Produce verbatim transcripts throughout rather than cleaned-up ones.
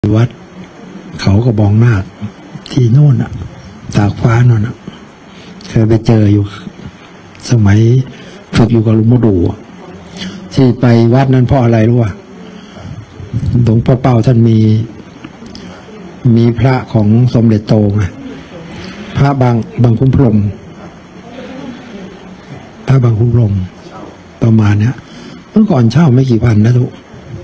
วัดเขากระบองนาคที่โน่นอ่ะตากฟ้าโน่นอ่ะเคยไปเจออยู่สมัยฝึกอยู่กับหลวงปู่ดูที่ไปวัดนั้นเพราะอะไรรู้ป่ะหลวงพ่อเป้าท่านมีมีพระของสมเด็จโตไงพระบางบางคุ้มพรหมพระบางคุ้มพรหมประมาณเนี้ยเมื่อก่อนเช่าไม่กี่พันนะทุก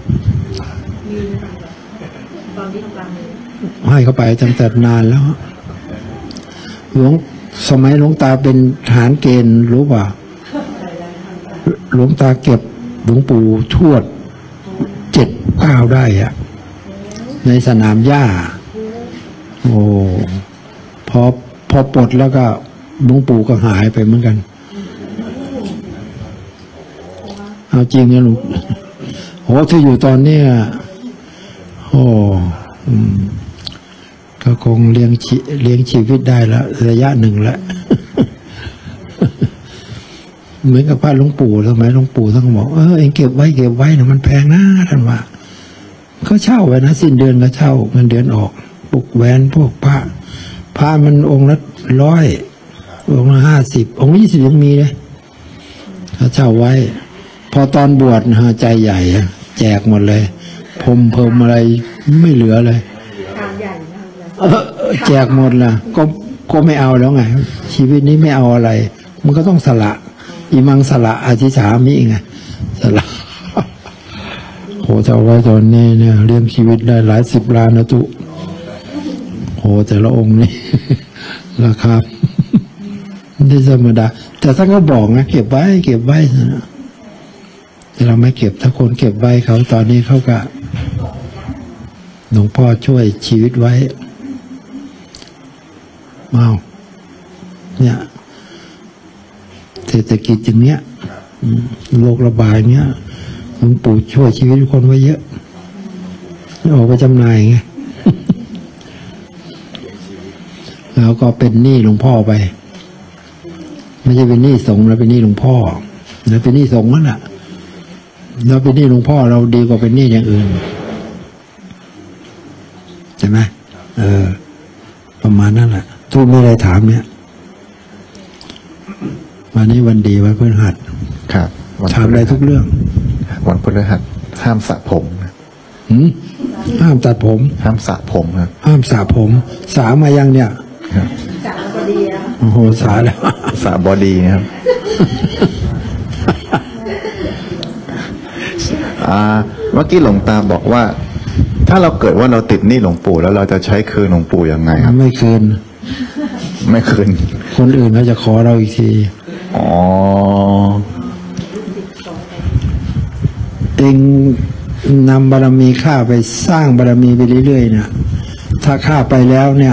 ให้เขาไปตั้งแต่นานแล้วหลวงสมัยหลวงตาเป็นทหารเกณฑ์รู้ป่ะหลวงตาเก็บหลวงปู่ทวดเจ็ดเก้าได้อะในสนามหญ้าโอ้พอพอปลดแล้วก็หลวงปู่ก็หายไปเหมือนกันเอาจริงนะลุงโหที่อยู่ตอนนี้โอ้ก็คงเลี้ยงชีเลี้ยงชีวิตได้แล้วระยะหนึ่งแล้วเหมือนกับพระหลวงปู่สมัยหลวงปู่ท่านบอกเออเองเก็บไว้เก็บไว้นะมันแพงนะท่านว่าเขาเช่าไว้นะสิ้นเดือนก็เช่าเงินเดือนออกพวกแหวนพวกพระพระมันองค์ละร้อยองค์ละห้าสิบองค์ยี่สิบยังมีเลยเขาเช่าไว้พอตอนบวชนะใจใหญ่แจกหมดเลยพรมเพิ่มอะไรไม่เหลือเลยแจกหมดล่ะก็ก็ไม่เอาแล้วไงชีวิตนี้ไม่เอาอะไรมันก็ต้องสละอิมังสละอธิษฐามิไงสละโหจะเอาไว้ตอนนี้เนี่ยเลี้ยงชีวิตได้หลายสิบล้านนะตุโหแต่ละองค์นี่ราคาไม่ธรรมดาแต่ท่านก็บอกนะเก็บไว้เก็บไว้นะแต่เราไม่เก็บถ้าคนเก็บไว้เขาตอนนี้เขาก็หลวงพ่อช่วยชีวิตไว้เมาเนี่ยเศรษฐกิจอย่างเนี้ยโรคระบาดเนี้ยหลวงปู่ช่วยชีวิตคนไว้เยอะออกไปจำหน่ายไง แล้วก็เป็นหนี้หลวงพ่อไปไม่ใช่เป็นหนี้สงฆ์แล้วเป็นหนี้หลวงพ่อแล้วเป็นหนี้สงฆ์นั่นแหละเราเป็นหนี้หลวงพ่อเราดีกว่าเป็นหนี้อย่างอื่นใช่ไหมเออประมาณนั้นแหละทุกมีอะไรถามเนี่ยวันนี้วันดีวันพฤหัสครับถามอะไรทุกเรื่องวันพฤหัสห้ามสระผมหืมห้ามตัดผมห้ามสระผมครับห้ามสระผมสามายังเนี่ยสระบอดีโอ้โหสาแล้วสระบอดีครับอ่าเมื่อกี้หลวงตาบอกว่าถ้าเราเกิดว่าเราติดหนี้หลวงปู่แล้วเราจะใช้คืนหลวงปู่ยังไงครับไม่คืนไม่คืนคนอื่นเขาจะขอเราอีกทีอ๋อเองนำบารมีข้าไปสร้างบารมีไปเรื่อยๆเนี่ยถ้าข้าไปแล้วเนี่ย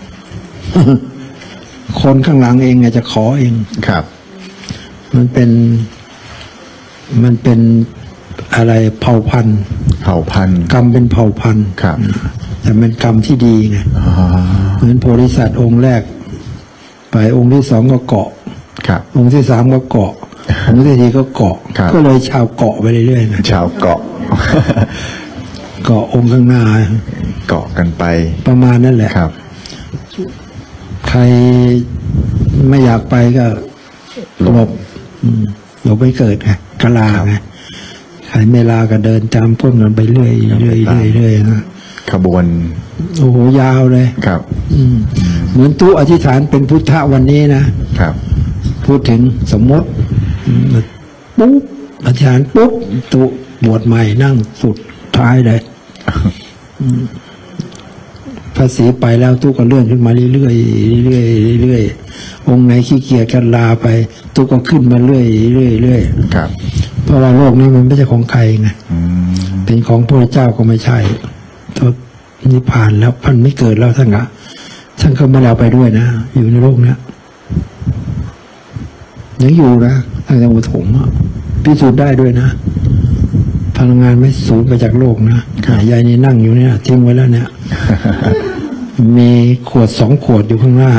คนข้างหลังเองจะขอเองครับมันเป็นมันเป็นอะไรเผ่าพันธุ์เผ่าพันธุ์กรรมเป็นเผ่าพันธุ์ครับแต่เป็นกรรมที่ดีไงเหมือนโพธิสัตว์องค์แรกไปองค์ที่สองก็เกาะองค์ที่สามก็เกาะองค์ที่สี่ก็เกาะก็เลยชาวเกาะไปเรื่อยๆนะชาวเกาะเกาะองค์ข้างหน้าเกาะกันไปประมาณนั่นแหละครับใครไม่อยากไปก็หลบหลบไม่เกิดไงกลาไงใครไม่ลาก็เดินตามพ้นกันไปเรื่อยเรื่อยเรื่อยเรื่อยนะขบวนโอ้โหยาวเลยครับเหมือนตู้อธิษฐานเป็นพุทธะวันนี้นะครับพูดถึงสมมติปุ๊บอธิษฐานปุ๊บตู้บวชใหม่นั่งสุดท้ายเลยภาษีไปแล้วตู้ก็เลื่อนขึ้นมาเรื่อยๆเรื่อยๆเรื่อยๆองค์ไหนขี้เกียจกันลาไปตู้ก็ขึ้นมาเรื่อยๆเรื่อยๆครับเพราะว่าโลกนี้มันไม่ใช่ของใครไงเป็นของพระเจ้าก็ไม่ใช่ท่านนิพพานแล้วท่านไม่เกิดแล้วท่านอะท่านก็ไม่เอาไปด้วยนะอยู่ในโลกนี้ยังอยู่นะตั้งแต่อุทมพิสูจน์ได้ด้วยนะพลังงานไม่สูญไปจากโลกนะยายนี่นั่งอยู่เนี่ยทิ้งไว้แล้วเนี่ยมีขวดสองขวดอยู่ข้างหน้า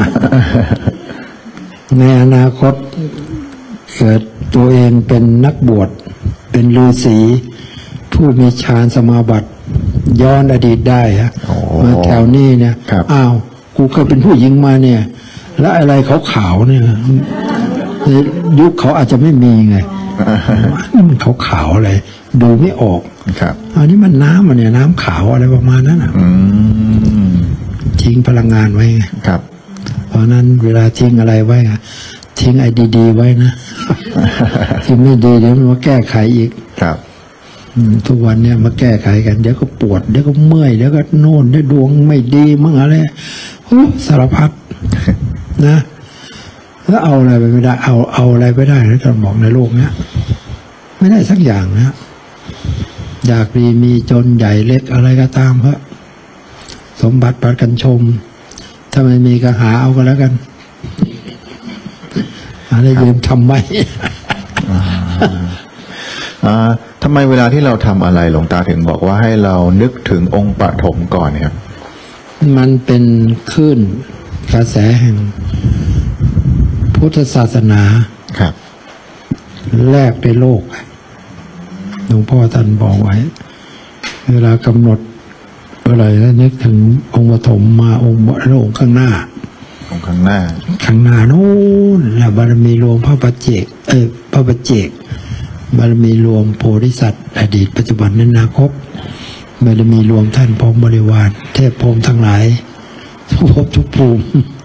ในอนาคตเกิดตัวเองเป็นนักบวชเป็นฤาษีผู้มีฌานสมาบัติย้อนอดีตได้ฮะโอ้มาแถวนี้เนี่ยครับอ้าวกูเคยเป็นผู้หญิงมาเนี่ย แล้วอะไรขาวๆเนี่ยยุคเขาอาจจะไม่มีไงนี่มันขาวๆอะไรดูไม่ออกครับอันนี้มันน้ำมันเนี่ยน้ำขาวอะไรประมาณนั้นอ่ะอืมทิ้งพลังงานไว้ไงครับเพราะนั้นเวลาทิ้งอะไรไว้อะทิ้งไอ้ดีๆไว้นะ ทิ้งไม่ดีเดี๋ยวมันมาแก้ไขอีกครับอืมทุกวันเนี่ยมาแก้ไขกันเดี๋ยวก็ปวดเดี๋ยวก็เมื่อยเดี๋ยวก็โน่นเดี๋ยวดวงไม่ดีมั่งอะไรโอ้สารพัด นะแล้วเอาอะไรไปไม่ได้เอาเอาอะไรไปได้แล้วจะบอกในโลกเนี้ยไม่ได้สักอย่างนะอยากดีมีจนใหญ่เล็กอะไรก็ตามเพราะสมบัติปัดกันชม ถ้าไม่มีก็หาเอาก็แล้วกันหาได้ยืมทำไมอ่าทำไมเวลาที่เราทำอะไรหลวงตาถึงบอกว่าให้เรานึกถึงองค์ปฐมก่อนเนี่ยครับมันเป็นคลื่นกระแสแห่งพุทธศาสนาครับแลกด้วยโลกหลวงพ่อท่านบอกไว้ เวลากำหนดอะไรแล้วนึกถึงองค์ปฐมมาองค์แล้วองค์ข้างหน้าองค์ข้างหน้าข้างหน้าโน้นแล้วบารมีรวมพระปัจเจก เออพระปัจเจก บารมีรวมโพธิสัตว์อดีตปัจจุบันและอนาคตบารมีรวมท่านพร้อมบริวาร เทพพรหมทั้งหลายทุกภพทุกภูมิ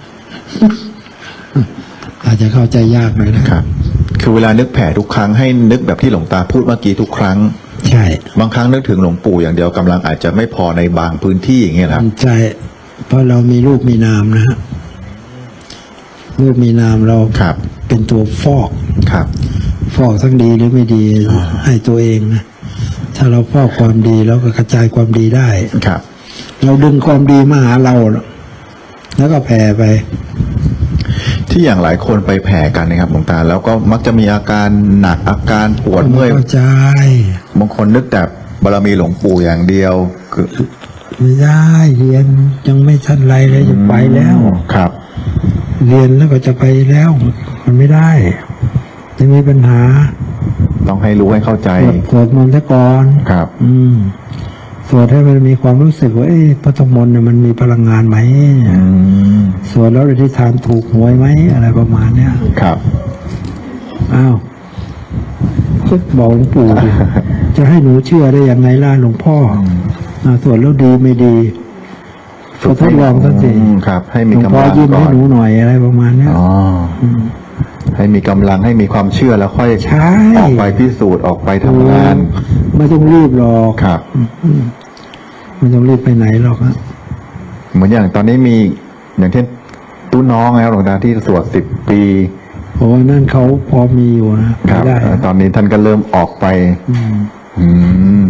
อาจจะเข้าใจยากหน่อยนะครับคือเวลานึกแผ่ทุกครั้งให้นึกแบบที่หลวงตาพูดเมื่อกี้ทุกครั้งใช่บางครั้งนึกถึงหลวงปู่อย่างเดียวกำลังอาจจะไม่พอในบางพื้นที่อย่างเงี้ยครับใช่เพราะเรามีรูปมีนามนะฮะรูปมีนามเราครับเป็นตัวฟอกครับฟอกทั้งดีหรือไม่ดีให้ตัวเองนะถ้าเราฟอกความดีแล้วก็กระจายความดีได้ครับเราดึงความดีมาหาเราแล้วก็แผ่ไปที่อย่างหลายคนไปแผ่กันนะครับหลวงตาแล้วก็มักจะมีอาการหนักอาการปวดเมื่อยเข้าใจบางคนนึกแต่บารมีหลวงปู่อย่างเดียวคือไม่ได้เรียนยังไม่ทันไรเลยจะไปแล้วครับเรียนแล้วก็จะไปแล้วมันไม่ได้จะมีปัญหาต้องให้รู้ให้เข้าใจสวดสวดมนต์ซะก่อนครับอืมสวดให้มันมีความรู้สึกว่าเอ๊ะพระธมนต์เนี่ยมันมีพลังงานไหมอืมสวดแล้วอธิษฐานถูกหวยไหมอะไรประมาณเนี้ยครับอ้าวก็บอกหลวงปู่ดิ จะให้หนูเชื่อได้ยังไงล่ะหลวงพ่ออ่าสวดแล้วดีไม่ดีก็ทดลองสักทีอืมครับ ให้หมีลวงกำพ่อลังยิ้มก่อให้นหนูหน่อยอะไรประมาณเนี้ยอ๋อให้มีกำลังให้มีความเชื่อแล้วค่อยใช่ออกไปพิสูจน์ออกไปทำงานไม่ต้องรีบหรอกครับอืมไม่ต้องรีบไปไหนหรอกฮะเหมือนอย่างตอนนี้มีอย่างเช่นตู้น้องนะครับหลวงตาที่สวดสิบปีเพราะว่านั่นเขาพอมีอยู่นะคไม่รับได้เอ่อตอนนี้ท่านก็เริ่มออกไปอืมอืม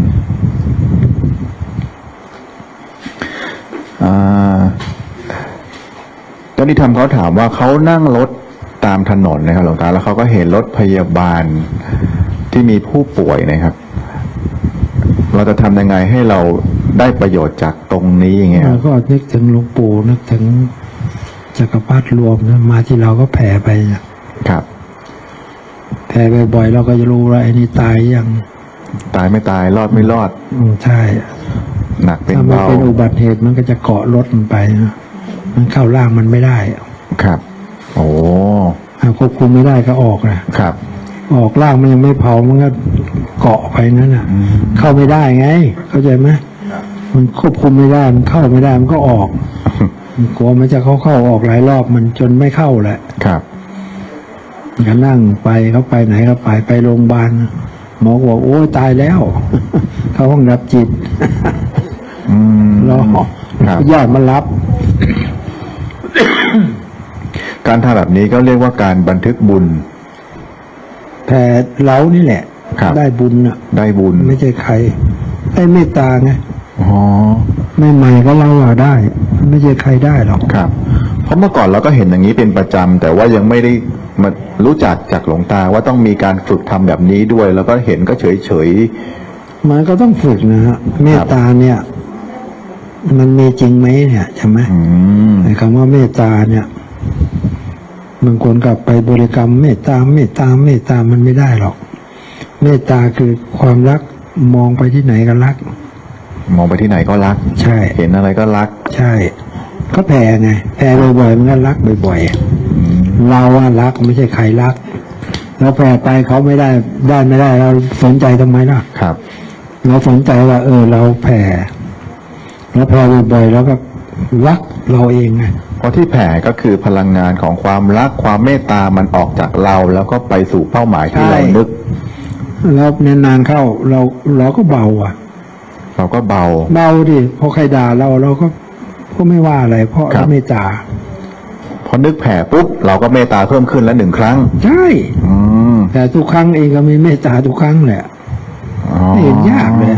อ่าตอนที่ทำเขาถามว่าเขานั่งรถตามถนนนะครับหลวงตาแล้วเขาก็เห็นรถพยาบาลที่มีผู้ป่วยนะครับ เราจะทำยังไงให้เราได้ประโยชน์จากตรงนี้อย่างเงี้ยคเรารับก็นึกถึงหลวงปู่นึกถึงจักรพรรดิรวมนะมาที่เราก็แผ่ไปนะครับ แผ่ไปบ่อยเราก็จะรู้ว่าไอ้นี่ตายยังตายไม่ตายรอดไม่รอดอืมใช่หนักเป็นถ้ามันเบาเป็นอุบัติเหตุมันก็จะเกาะรถมันไปนะมันเข้าร่างมันไม่ได้ครับ โอ้อ่าควบคุมไม่ได้ก็ออกนะครับ ออกร่างมันยังไม่เผามันก็เกาะไปงั้นอ่ะ เข้าไม่ได้ไง เข้าใจไหมมันควบคุมไม่ได้มันเข้าไม่ได้มันก็ออกมันกลัวมันจะเข้าเข้าออกหลายรอบมันจนไม่เข้าแหละครับก็นั่งไปเขาไปไหนก็ไปไปโรงพยาบาลหมอบอกโอ้ยตายแล้ว เข้าห้องดับจิตอืมรอครับญาติมารับการทำแบบนี้ก็เรียกว่าการบันทึกบุญแต่เรานี่แหละครับได้บุญอ่ะได้บุญไม่ใช่ใครได้เมตตาไงอ๋อไม่ใหม่ก็เราอะได้ ไม่ใช่ใครได้หรอกครับ เพราะเมื่อก่อนเราก็เห็นอย่างนี้เป็นประจำแต่ว่ายังไม่ได้มารู้จักจากหลวงตาว่าต้องมีการฝึกทำแบบนี้ด้วย แล้วก็เห็นก็เฉยเฉยมันก็ต้องฝึกนะฮะเมตตาเนี่ย มันมีจริงไหมเนี่ยใช่ไหมๆอืมไอ้คำว่าเมตตาเนี่ยบางคนกลับไปบริกรรมเมตตาเมตตาเมตตามันไม่ได้หรอก เมตตาคือความรักมองไปที่ไหนก็รักมองไปที่ไหนก็รักใช่เห็นอะไรก็รักใช่ก็แผ่ไงแผ่บ่อยๆมันก็รักบ่อยๆเราอะรักไม่ใช่ใครรักเราแผ่ไปเขาไม่ได้ได้ไม่ได้เราสนใจทำไมล่ะครับเราสนใจว่า เออ เราแผ่เราแผ่บ่อยๆแล้วก็รักเราเองไงเพราะที่แผ่ก็คือพลังงานของความรักความเมตตามันออกจากเราแล้วก็ไปสู่เป้าหมายที่เรานึกแล้วนานๆเข้าเราเราก็เบาอ่ะเราก็เบาเบาดิพอใครด่าเราเราก็ก็ไม่ว่าอะไร เพราะครับเราเมตตาพอนึกแผ่ปุ๊บเราก็เมตตาเพิ่มขึ้นแล้วหนึ่งครั้งใช่อืมแต่ทุกครั้งเองก็มีเมตตาทุกครั้งแหละอ๋อไม่เห็นยากเลย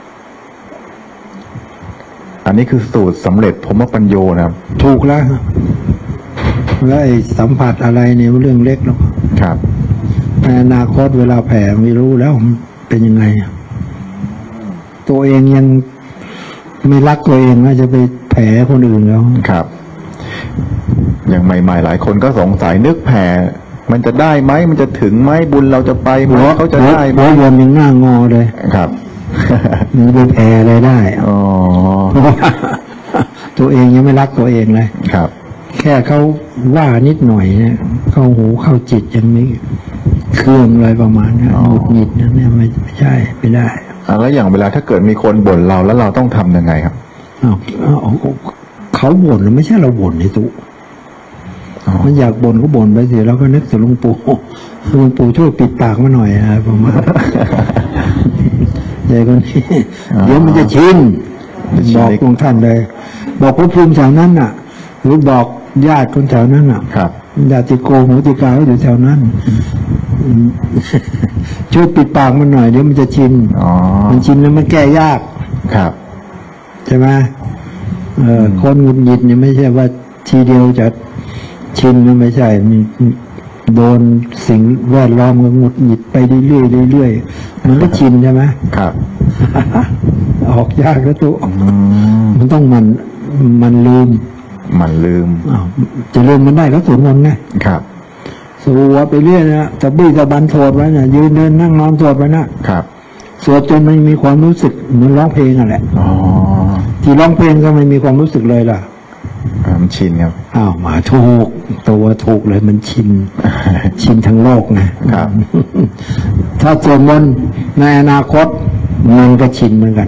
อันนี้คือสูตรสำเร็จพรหมปัญโยนะครับถูกแล้วแล้วไอ้สัมผัสอะไรเนี่ยเรื่องเล็กหรอกครับในอนาคตเวลาแผ่ไม่รู้แล้วมันเป็นยังไงอะตัวเองยังไม่รักตัวเองนะจะไปแผ่คนอื่นแล้วครับ อย่างใหม่ๆหลายคนก็สงสัยนึกแผ่มันจะได้ไหมมันจะถึงไหมบุญเราจะไปไหมเขาจะได้ไหมหัววนยังหน้างอเลยครับมันจะไปแผ่อะไรได้อ๋อเพราะว่าตัวเองยังไม่รักตัวเองเลยครับแค่เขาว่านิดหน่อยเนี่ยเข้าหูเข้าจิตยังไม่เครื่องอะไรประมาณนี้หงุดหงิดนะเนี่ยไม่ไม่ใช่ไม่ได้อ่ะแล้วอย่างเวลาถ้าเกิดมีคนบ่นเราแล้วเราต้องทำยังไงครับอ้าวอ้าวเขาบ่นนะไม่ใช่เราบ่นในตุอ๋อมันอยากบ่นก็บ่นไปสิแล้วก็นึกถึงหลวงปู่หลวงปู่ช่วยปิดปากมาหน่อยอะไรประมาณใจคนนี้เดี๋ยวมันจะชินบอกตรงท่านเลย บอกพระภูมิแถวนั้นน่ะ หรือบอกญาติคนแถวนั้นน่ะครับญาติโกโหติกาก็อยู่แถวนั้นอืมช่วยปิดปากมันหน่อยเดี๋ยวมันจะชินอ๋อมันชินแล้วมันแก้ยากครับใช่ไหมเออคนหงุดหงิดเนี่ยไม่ใช่ว่าทีเดียวจะชินนะไม่ใช่มีโดนสิ่งแวดล้อมก็หงุดหงิดไปเรื่อยๆเรื่อยๆมันก็ชินใช่ไหมครับออกยากแล้วตัวอืมมันต้องมันมันลืมมันลืมอ้าวจะลืมมันได้ก็สวดมนต์ไงครับสวดไปเรื่อยนะตะบี้ตะบันสวดไว้นะยืนเดินนั่งนอนสวดไปนะครับ สวดจนมันมีความรู้สึกเหมือนร้องเพลงอ่ะแหละอ๋อที่ร้องเพลงก็ไม่มีความรู้สึกเลยล่ะอ่ามันชินครับอ้าวมาถูกตัวถูกเลยมันชิน ชินทั้งโลกไงครับถ้าสวดมนต์ในอนาคตมันก็ชินเหมือนกัน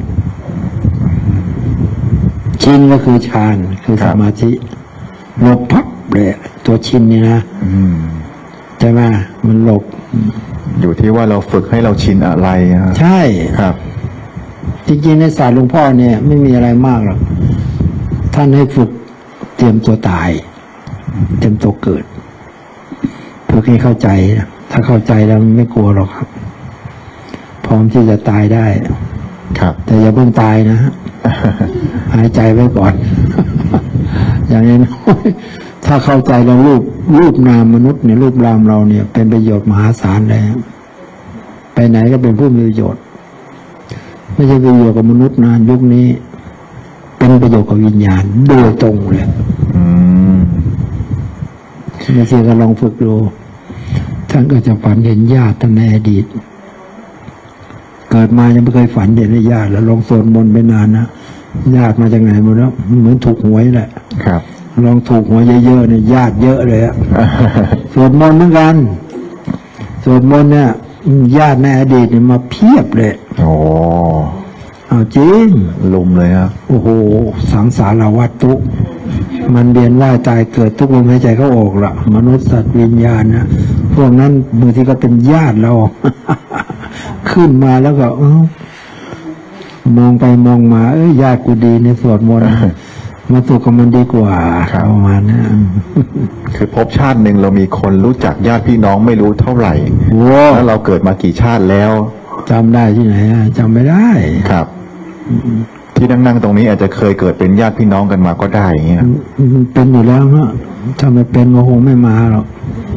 ชินก็คือฌานคือสมาธิหลบพับเลยตัวชินนี่นะอืมใช่ไหมมันหลบอยู่ที่ว่าเราฝึกให้เราชินอะไรนะครับใช่ครับจริงๆในศาสตร์หลวงพ่อเนี่ย ไม่มีอะไรมากหรอกท่านให้ฝึกเตรียมตัวตาย เตรียมตัวเกิดเพื่อให้เข้าใจ ถ้าเข้าใจแล้วไม่กลัวหรอกครับ พร้อมที่จะตายได้ครับแต่อย่าเพิ่งตายนะฮะ หายใจไว้ก่อน อย่างนี้น้อยถ้าเข้าใจแล้วรูปรูปนามมนุษย์เนี่ยรูปรามเราเนี่ย เป็นประโยชน์มหาศาลเลยครับไปไหนก็เป็นผู้มีประโยชน์ ไม่ใช่ประโยชน์กับมนุษย์นะยุคนี้ เป็นประโยชน์กับวิญญาณโดยตรงเลยอืมบางทีก็ลองฝึกดูท่านก็จะฝันเห็นญาติท่านในอดีต เกิดมายังไม่เคยฝันเห็นญาติแล้วลองสวดมนต์ไปนานนะญาติมาจากไหนหมดแล้วเหมือนถูกหวยแหละครับลองถูกหวยเยอะๆเนี่ยญาติเยอะเลยอะสวดมนต์เหมือนกันสวดมนต์เนี่ยญาติในอดีตเนี่ยมาเพียบเลยโอ้เอาจริงลุมเลยครับโอ้โห สังสารวัฏทุกข์มันเรียนว่ายตายเกิดทุกลมหายใจเขาออกละมนุษย์สัตว์วิญญาณนะพวกนั้นบางทีก็เป็นญาติเรา ขึ้นมาแล้วก็เอ้ามองไปมองมา เอ้ยญาติกูดีในยสวดมนต์ มาสุขกับมันดีกว่าครับประมาณนั้นคือภพชาติหนึ่งเรามีคนรู้จักญาติพี่น้องไม่รู้เท่าไหร่โว้แล้วเราเกิดมากี่ชาติแล้วจำได้ที่ไหนอะจำไม่ได้ครับ ที่นั่งๆตรงนี้อาจจะเคยเกิดเป็นญาติพี่น้องกันมาก็ได้อย่างเงี้ยมันเป็นอยู่แล้วเนอะถ้าไม่เป็นก็คงไม่มาหรอก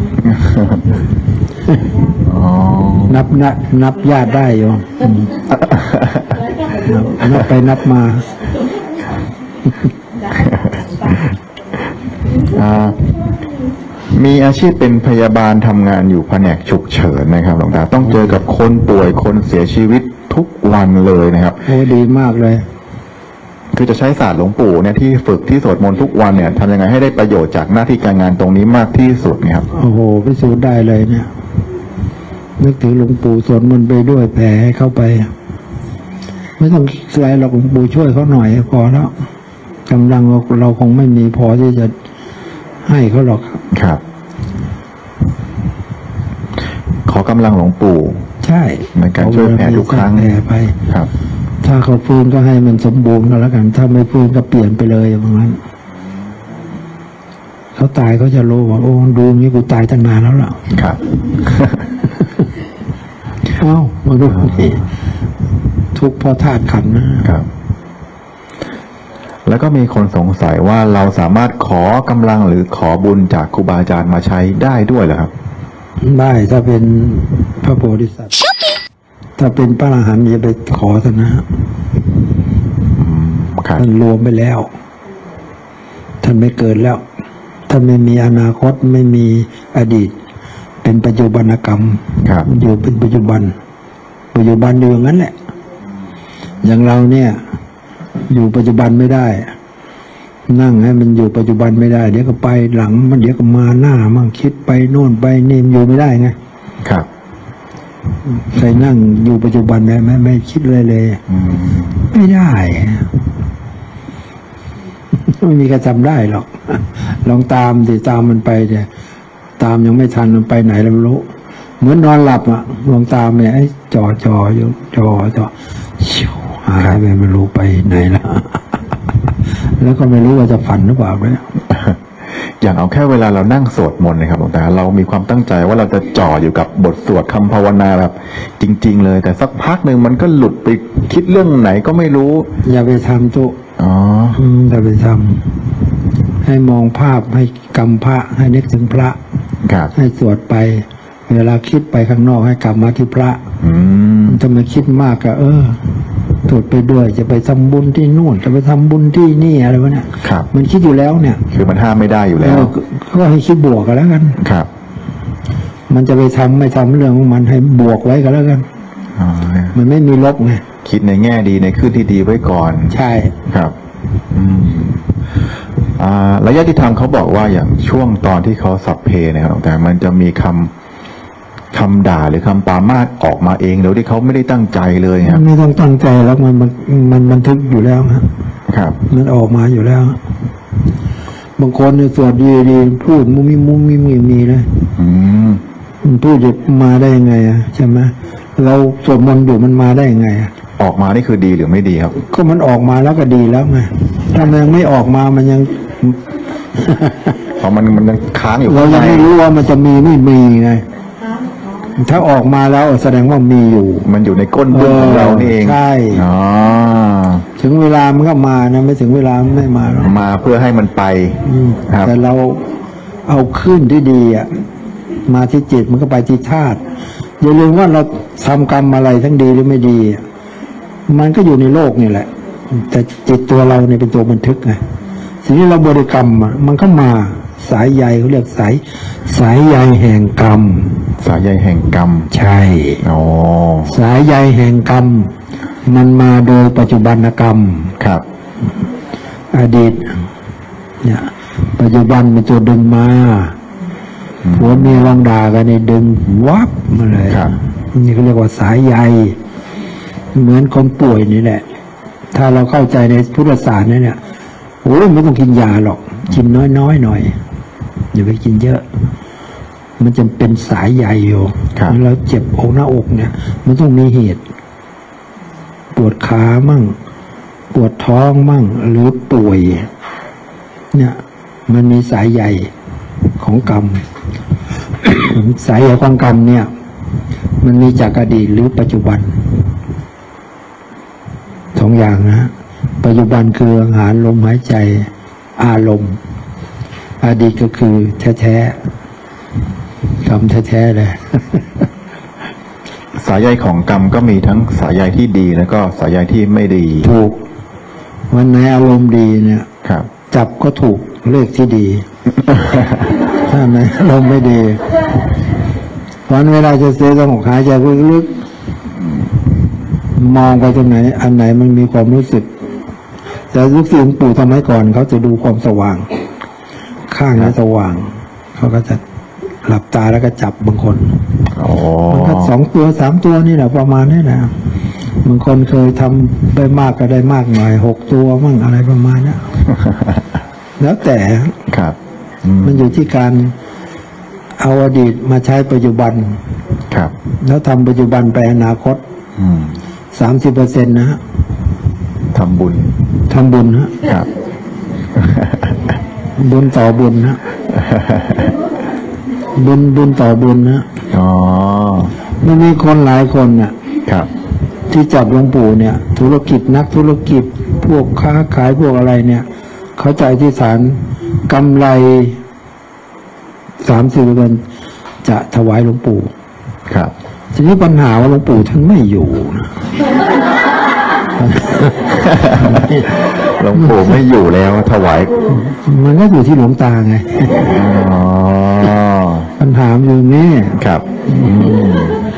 อ๋อนับนับนับญาติได้อยู่อืมนับนับไปนับมาอ่ามีอาชีพเป็นพยาบาลทำงานอยู่แผนกฉุกเฉินนะครับหลวงตาต้องเจอกับคนป่วยคนเสียชีวิตทุกวันเลยนะครับโอ้ดีมากเลยคือจะใช้ศาสตร์หลวงปู่เนี่ยที่ฝึกที่สวดมนต์ทุกวันเนี่ยทำยังไงให้ได้ประโยชน์จากหน้าที่การงานตรงนี้มากที่สุดเนี่ยครับโอ้โหพิสูจน์ได้เลยเนี่ยนึกถึงหลวงปู่สวดมนต์ไปด้วยแผ่ให้เข้าไปไม่ต้องอะไรหรอกหลวงปู่ช่วยเขาหน่อยพอแล้วกำลังเราเราคงไม่มีพอที่จะให้เขาหรอกครับ ขอกำลังหลวงปู่ใช่ในการช่วยแผ่ทุกครั้งแผ่ไปครับถ้าเขาฟื้นก็ให้มันสมบูรณ์ก็แล้วกันถ้าไม่ฟื้นก็เปลี่ยนไปเลยอย่างนั้นเขาตายเขาจะรู้ว่าโอ้ดูนี้กูตายตั้งนานแล้วล่ะครับเอ้ามาดูนี่ทุกพอธาตุขันธ์นะครับแล้วก็มีคนสงสัยว่าเราสามารถขอกำลังหรือขอบุญจากครูบาอาจารย์มาใช้ได้ด้วยเหรอครับได้ถ้าเป็นพระโพธิสัตว์ถ้าเป็นพระอรหันต์อย่าไปขอท่านนะท่านรวมไปแล้วท่านไม่เกิดแล้วท่านไม่มีอนาคตไม่มีอดีตเป็นปัจจุบันกรรมอยู่เป็นปัจจุบันปัจจุบันอยู่อย่างนั้นแหละอย่างเราเนี่ยอยู่ปัจจุบันไม่ได้นั่งให้มันอยู่ปัจจุบันไม่ได้เดี๋ยวก็ไปหลังมันเดี๋ยวก็มาหน้ามั่งคิดไปโน่นไปนี่อยู่ไม่ได้ไงครับใครนั่งอยู่ปัจจุบันได้ไหมไม่คิดเลยเลยไม่ได้ไม่มีใครทำได้หรอกลองตามดิตามมันไปเดี๋ยวตามยังไม่ทันมันไปไหนแล้วไม่รู้เหมือนนอนหลับอ่ะลองตามเนี่ยไอ้จ่อจ่ออยู่จ่อจ่อหายไปไม่รู้ไปไหนแล้วแล้วก็ไม่รู้ว่าจะฝันหรือเปล่าเนี่ยอย่างเอาแค่เวลาเรานั่งสวดมนต์นะครับหลวงตาเรามีความตั้งใจว่าเราจะจ่ออยู่กับบทสวดคำภาวนาแบบจริงๆเลยแต่สักพักหนึ่งมันก็หลุดไปคิดเรื่องไหนก็ไม่รู้อย่าไปทำตัวอ๋ออย่าไปทำให้มองภาพให้กำพระให้นึกถึงพระให้สวดไปเวลาคิดไปข้างนอกให้กลับมาที่พระจะมาคิดมากก็เออตรวจไปด้วยจะไปทำบุญที่นู่นจะไปทำบุญที่นี่อะไรวะเนี่ยมันคิดอยู่แล้วเนี่ยคือมันห้ามไม่ได้อยู่แล้วก็ให้คิดบวกกันแล้วกันครับมันจะไปทำไม่ทำเรื่องของมันให้บวกไว้กันแล้วกันมันไม่มีลบไงคิดในแง่ดีในขึ้นที่ดีไว้ก่อนใช่ครับอืมอ่าระยะที่ทำเขาบอกว่าอย่างช่วงตอนที่เขาสัพเพนะครับแต่มันจะมีคำคำด่าหรือคำปรามาสออกมาเองโดยที่เขาไม่ได้ตั้งใจเลยครับไม่ต้องตั้งใจแล้วมันมันมันบันทึกอยู่แล้วครับมันออกมาอยู่แล้วบางคนเนี่ยสวดดีดีพูดมุมมิมุมมิมีมีเลยมันพูดจะมาได้ยังไงอ่ะใช่ไหมเราสวดมนต์อยู่มันมาได้ยังไงออกมานี่คือดีหรือไม่ดีครับก็มันออกมาแล้วก็ดีแล้วไงถ้ามันยังไม่ออกมามันยังเพราะมันมันยังค้างอยู่เรายังไม่รู้ว่ามันจะมีไม่มีไงถ้าออกมาแล้วแสดงว่ามีอยู่มันอยู่ในก้นบุญของเรานี่เองใช่อ๋อถึงเวลามันก็มานะไม่ถึงเวลาไม่มาหรอกมาเพื่อให้มันไปแต่เราเอาขึ้นที่ดีอ่ะมาที่จิตมันก็ไปที่ธาตุอย่าลืมว่าเราทำกรรมอะไรทั้งดีหรือไม่ดีมันก็อยู่ในโลกนี่แหละแต่จิตตัวเราเนี่ยเป็นตัวบันทึกไงทีนี้เราบริกรรมอ่ะมันก็มาสายใยเขาเรียกสายสายใยแห่งกรรมสายใยแห่งกรรมใช่อ๋อสายใยแห่งกรรมมันมาโดยปัจจุบันกรรมครับอดีตเนี่ยปัจจุบันเป็นตัวดึงมาผัวเมียลองด่ากันนี่ดึงวับมาเลยนี่เขาเรียกว่าสายใยเหมือนคนป่วยนี่แหละถ้าเราเข้าใจในพุทธศาสนาเนี่ยโอ้ยไม่ต้องกินยาหรอกกินน้อยๆหน่อยอย่าไปกินเยอะมันจะเป็นสายใยอยู่แล้วเจ็บอกหน้าอกเนี่ยมันต้องมีเหตุปวดขามั่งปวดท้องมั่งหรือป่วยเนี่ยมันมีสายใยของกรรม สายใยของกรรมเนี่ยมันมีจากอดีตหรือปัจจุบันสองอย่างนะปัจจุบันคืออาหารลมหายใจอารมณ์อดีตก็คือแท้ๆกรรมแท้ๆเลยสายใยของกรรมก็มีทั้งสายใยที่ดีแล้วก็สายใยที่ไม่ดีถูกวันไหนอารมณ์ดีเนี่ยครับจับก็ถูกเลขที่ดี ถ้าไหนอารมณ์ไม่ดีวันเวลาจะเสียต้องหายใจลึกๆมองไปตรงไหนอันไหนมันมีความรู้สึกแแต่ลูกศิษย์หลวงปู่สมัยก่อนเขาจะดูความสว่าง ข้างนี้สว่างเขาก็จะหลับตาแล้วก็จับบางคนอ๋อมันก็สองตัวสามตัวนี่แหละประมาณนี้แหละบางคนเคยทำได้มากก็ได้มากหน่อยหกตัวมั่งอะไรประมาณนี้ แล้วแต่ครับอืมมันอยู่ที่การเอาอดีตมาใช้ปัจจุบันครับแล้วทำปัจจุบันไปอนาคตอืมสามสิบเปอร์เซ็นต์นะฮะทำบุญทำบุญฮะครับบุญต่อบุญฮะบุญบุญต่อบุญนะอ๋อมันมีคนหลายคนเนี่ยครับที่จับหลวงปู่เนี่ย ธุรกิจนักธุรกิจพวกค้าขายพวกอะไรเนี่ย เขาจะอธิษฐานกำไรสามสิบเปอร์เซ็นต์จะถวายหลวงปู่ครับทีนี้ปัญหาว่าหลวงปู่ท่านไม่อยู่นะหลวงปู่ไม่อยู่แล้วถวายมันก็อยู่ที่หลวงตาไงอ๋อปัญหาอยู่นี่ครับอืม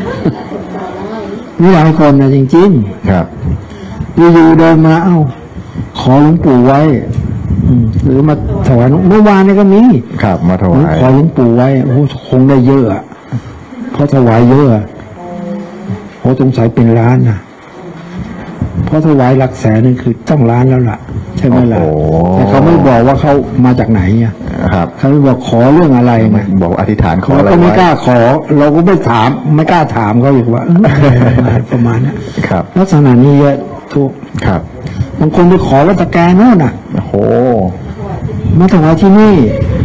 มีหลายคนนะจริงครับๆอยู่ๆเดินมาเอ้า ขอหลวงปู่ไว้ อืมหรือมาถวายหลวงเมื่อวานนี่ก็มีครับมาถวายขอหลวงปู่ไว้โอ้โหคงได้เยอะอะเพราะถวายเยอะอะโอ้สงสัยเป็นล้านนะเพราะถวายหลักแสนนี่คือต้องล้านแล้วล่ะ ใช่ไหมล่ะโอ้โหแต่เขาไม่บอกว่าเขามาจากไหนอ่ะครับเขาไม่บอกขอเรื่องอะไรไงบอกอธิษฐานขอเราอะไรก็ไม่ไว้กล้าขอ เราก็ไม่ถาม ไม่กล้าถามเขาอีกว่าเอ้ยอะไรประมาณเนี้ยครับลักษณะนี้เยอะทุกครับบางคนไปขอวัดตะแกรงโน่นน่ะโอ้โหมาถวายที่นี่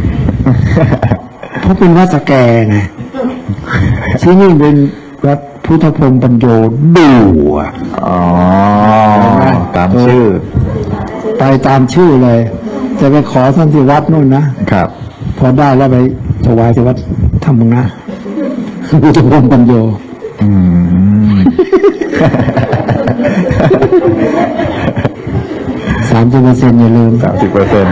เพราะเป็นวัดตะแกรงไงที่นี่เป็นวัดพุทธพรหมปัญโยดูอ่ะอ๋อ ตามชื่อไปตามชื่อเลย จะไปขอท่านที่วัดนู่นนะครับพอได้แล้วไปถวายที่วัดธรรมนะพุทธพรหมปัญโยอืมสามสิบเปอร์เซ็นต์อย่าลืมสามสิบเปอร์เซ็นต์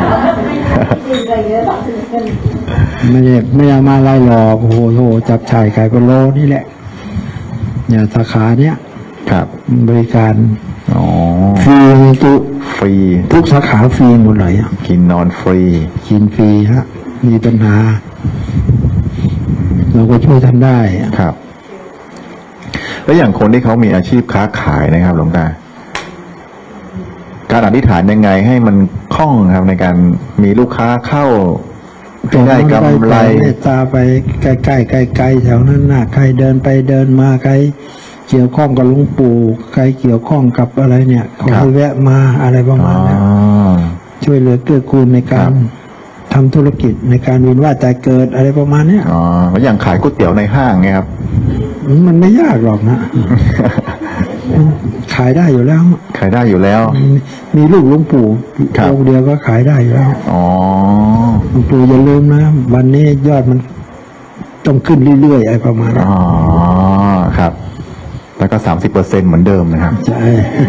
ไม่ได้ไม่ได้มาไล่หลอกโอ้โหโหจับชายขายเป็นโลนี่แหละเนี่ยสาขาเนี้ยครับบริการอ๋อฟรีทุกฟรีทุกสาขาฟรีหมดเลยอะกินนอนฟรีกินฟรีฮะ มีปัญหา เราก็ช่วยท่านได้อะครับ แล้วอย่างคนที่เขามีอาชีพค้าขายนะครับหลวงตา การอธิษฐานยังไงให้มันคล่องครับในการมีลูกค้าเข้าให้ได้กำไรเมตตาไปใกล้ๆใกล้ๆแถวนั้นน่ะใครเดินไปเดินมาใครเกี่ยวข้องกับหลวงปู่ใครเกี่ยวข้องกับอะไรเนี่ยขอให้แวะมาอะไรประอ๋มาอณนี้ช่วยเหลือเกื้อกูลในการทำธุรกิจในการวินว่าแต่เกิดอะไรประมาณเนี้ยอ๋อแล้วอย่างขายก๋วยเตี๋ยวในห้างไงครับมันไม่ยากหรอกนะ ขายได้อยู่แล้วขายได้อยู่แล้วมีมีลูกหลวงปู่ครับองค์เดียวก็ขายได้อยู่แล้วอ๋อหลวงปู่อย่าลืมนะ วันนี้ยอดมันต้องขึ้นเรื่อยๆอะไรประมาณนั้นอ๋อ ครับ แล้วก็สามสิบเปอร์เซ็นต์เหมือนเดิมนะครับใช่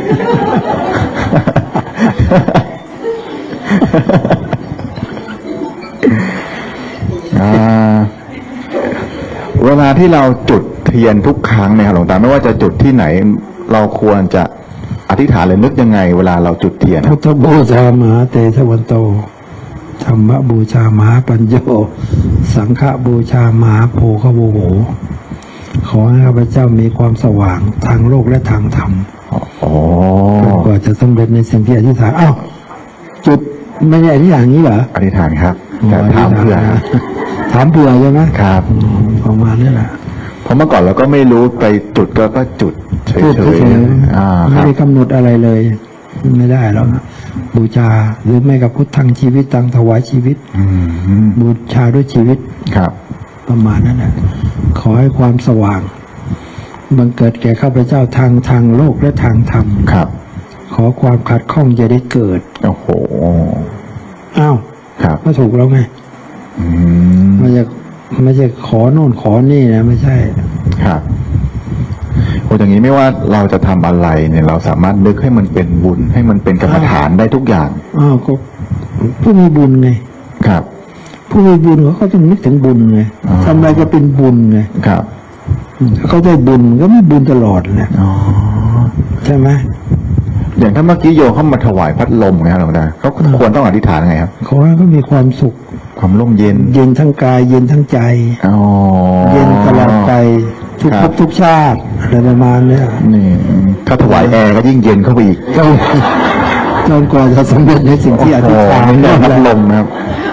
อ่า เวลาที่เราจุดเทียนทุกครั้งเนี่ยครับหลวงตาไม่ว่าจะจุดที่ไหน เราควรจะอธิษฐานหรือนึกยังไง เวลาเราจุดเทียนพุทธบูชามหาเตชะวันโต ธรรมบูชามหาปัญโย สังฆบูชามหาโพคโวโห ขอให้ข้าพเจ้ามีความสว่างทางโลกและทางธรรมอ๋อจนกว่าจะสำเร็จในสิ่งที่อธิษฐานอ้าวจุดไม่ได้อธิษฐานอย่างนี้เหรออธิษฐานครับแต่ถามเพื่อครับถามเผื่อใช่ไหมครับประมาณนี้แหละเพราะเมื่อก่อนเราก็ไม่รู้ไปจุดก็ก็จุดเฉพูดยเฉยๆอ่าๆคไม่รับได้กำหนดอะไรเลย ไม่ได้หรอกนะบูชาหรือไม่กับพุทธังชีวิตตังถวายชีวิตอืมบูชาด้วยชีวิตครับประมาณนั้นแหละขอให้ความสว่างบังเกิดแก่ข้าพเจ้าทางทางโลกและทางธรรมครับขอความขัดข้องอย่าได้เกิดโอ้โหอ้าวครับก็ถูกแล้วไงอืมไม่ใช่ไม่ใช่ขอโน่นขอนี่นะไม่ใช่ครับโอ้อย่างนี้ไม่ว่าเราจะทำอะไรเนี่ย เราสามารถนึกให้มันเป็นบุญ ให้มันเป็นกรรมฐานได้ทุกอย่างอ้าวก็ผู้มีบุญไงครับผู้มีบุญเขาก็ต้องนึกถึงบุญไงอ๋อทำอะไรก็เป็นบุญไงครับเขาได้บุญก็มีบุญตลอดแหละอ๋อใช่ไหมอย่างถ้าเมื่อกี้โยมเข้ามาถวายพัดลมไงครับหลวงตาเขาควรต้องอธิษฐานไงครับขอให้เขามีความสุขความร่มเย็นเย็นทั้งกาย เย็นทั้งใจอ๋อเย็นตลอดไปทุกภพทุกชาติอะไรประมาณเนี้ยนี่ถ้าถวายแอร์ก็ยิ่งเย็นเข้าไปอีกจนจนกว่าจะสำเร็จในสิ่งที่อธิษฐานโอ้โหนี่พัดลมนะครับ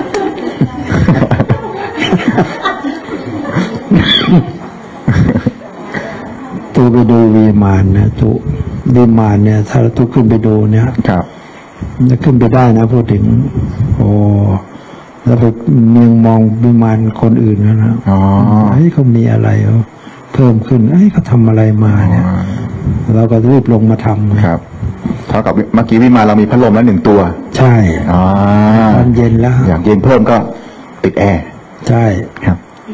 ตูไปดูวิมานนะตูวิมานเนี่ย ถ้าตูขึ้นไปดูเนี่ยครับจะขึ้นไปได้นะพูดถึงโอ้แล้วไปเมียงมองวิมานคนอื่นนะนะอ๋อเฮ้ยเขามีอะไรเพิ่มขึ้นเฮ้ยเขาทำอะไรมาเนี่ยเราก็รีบลงมาทำครับเท่ากับเมื่อกี้วิมานเรามีพัดลมแล้วหนึ่งตัวใช่อ๋อมันเย็นแล้วอยากเย็นเพิ่มก็ติดแอร์ใช่ครับ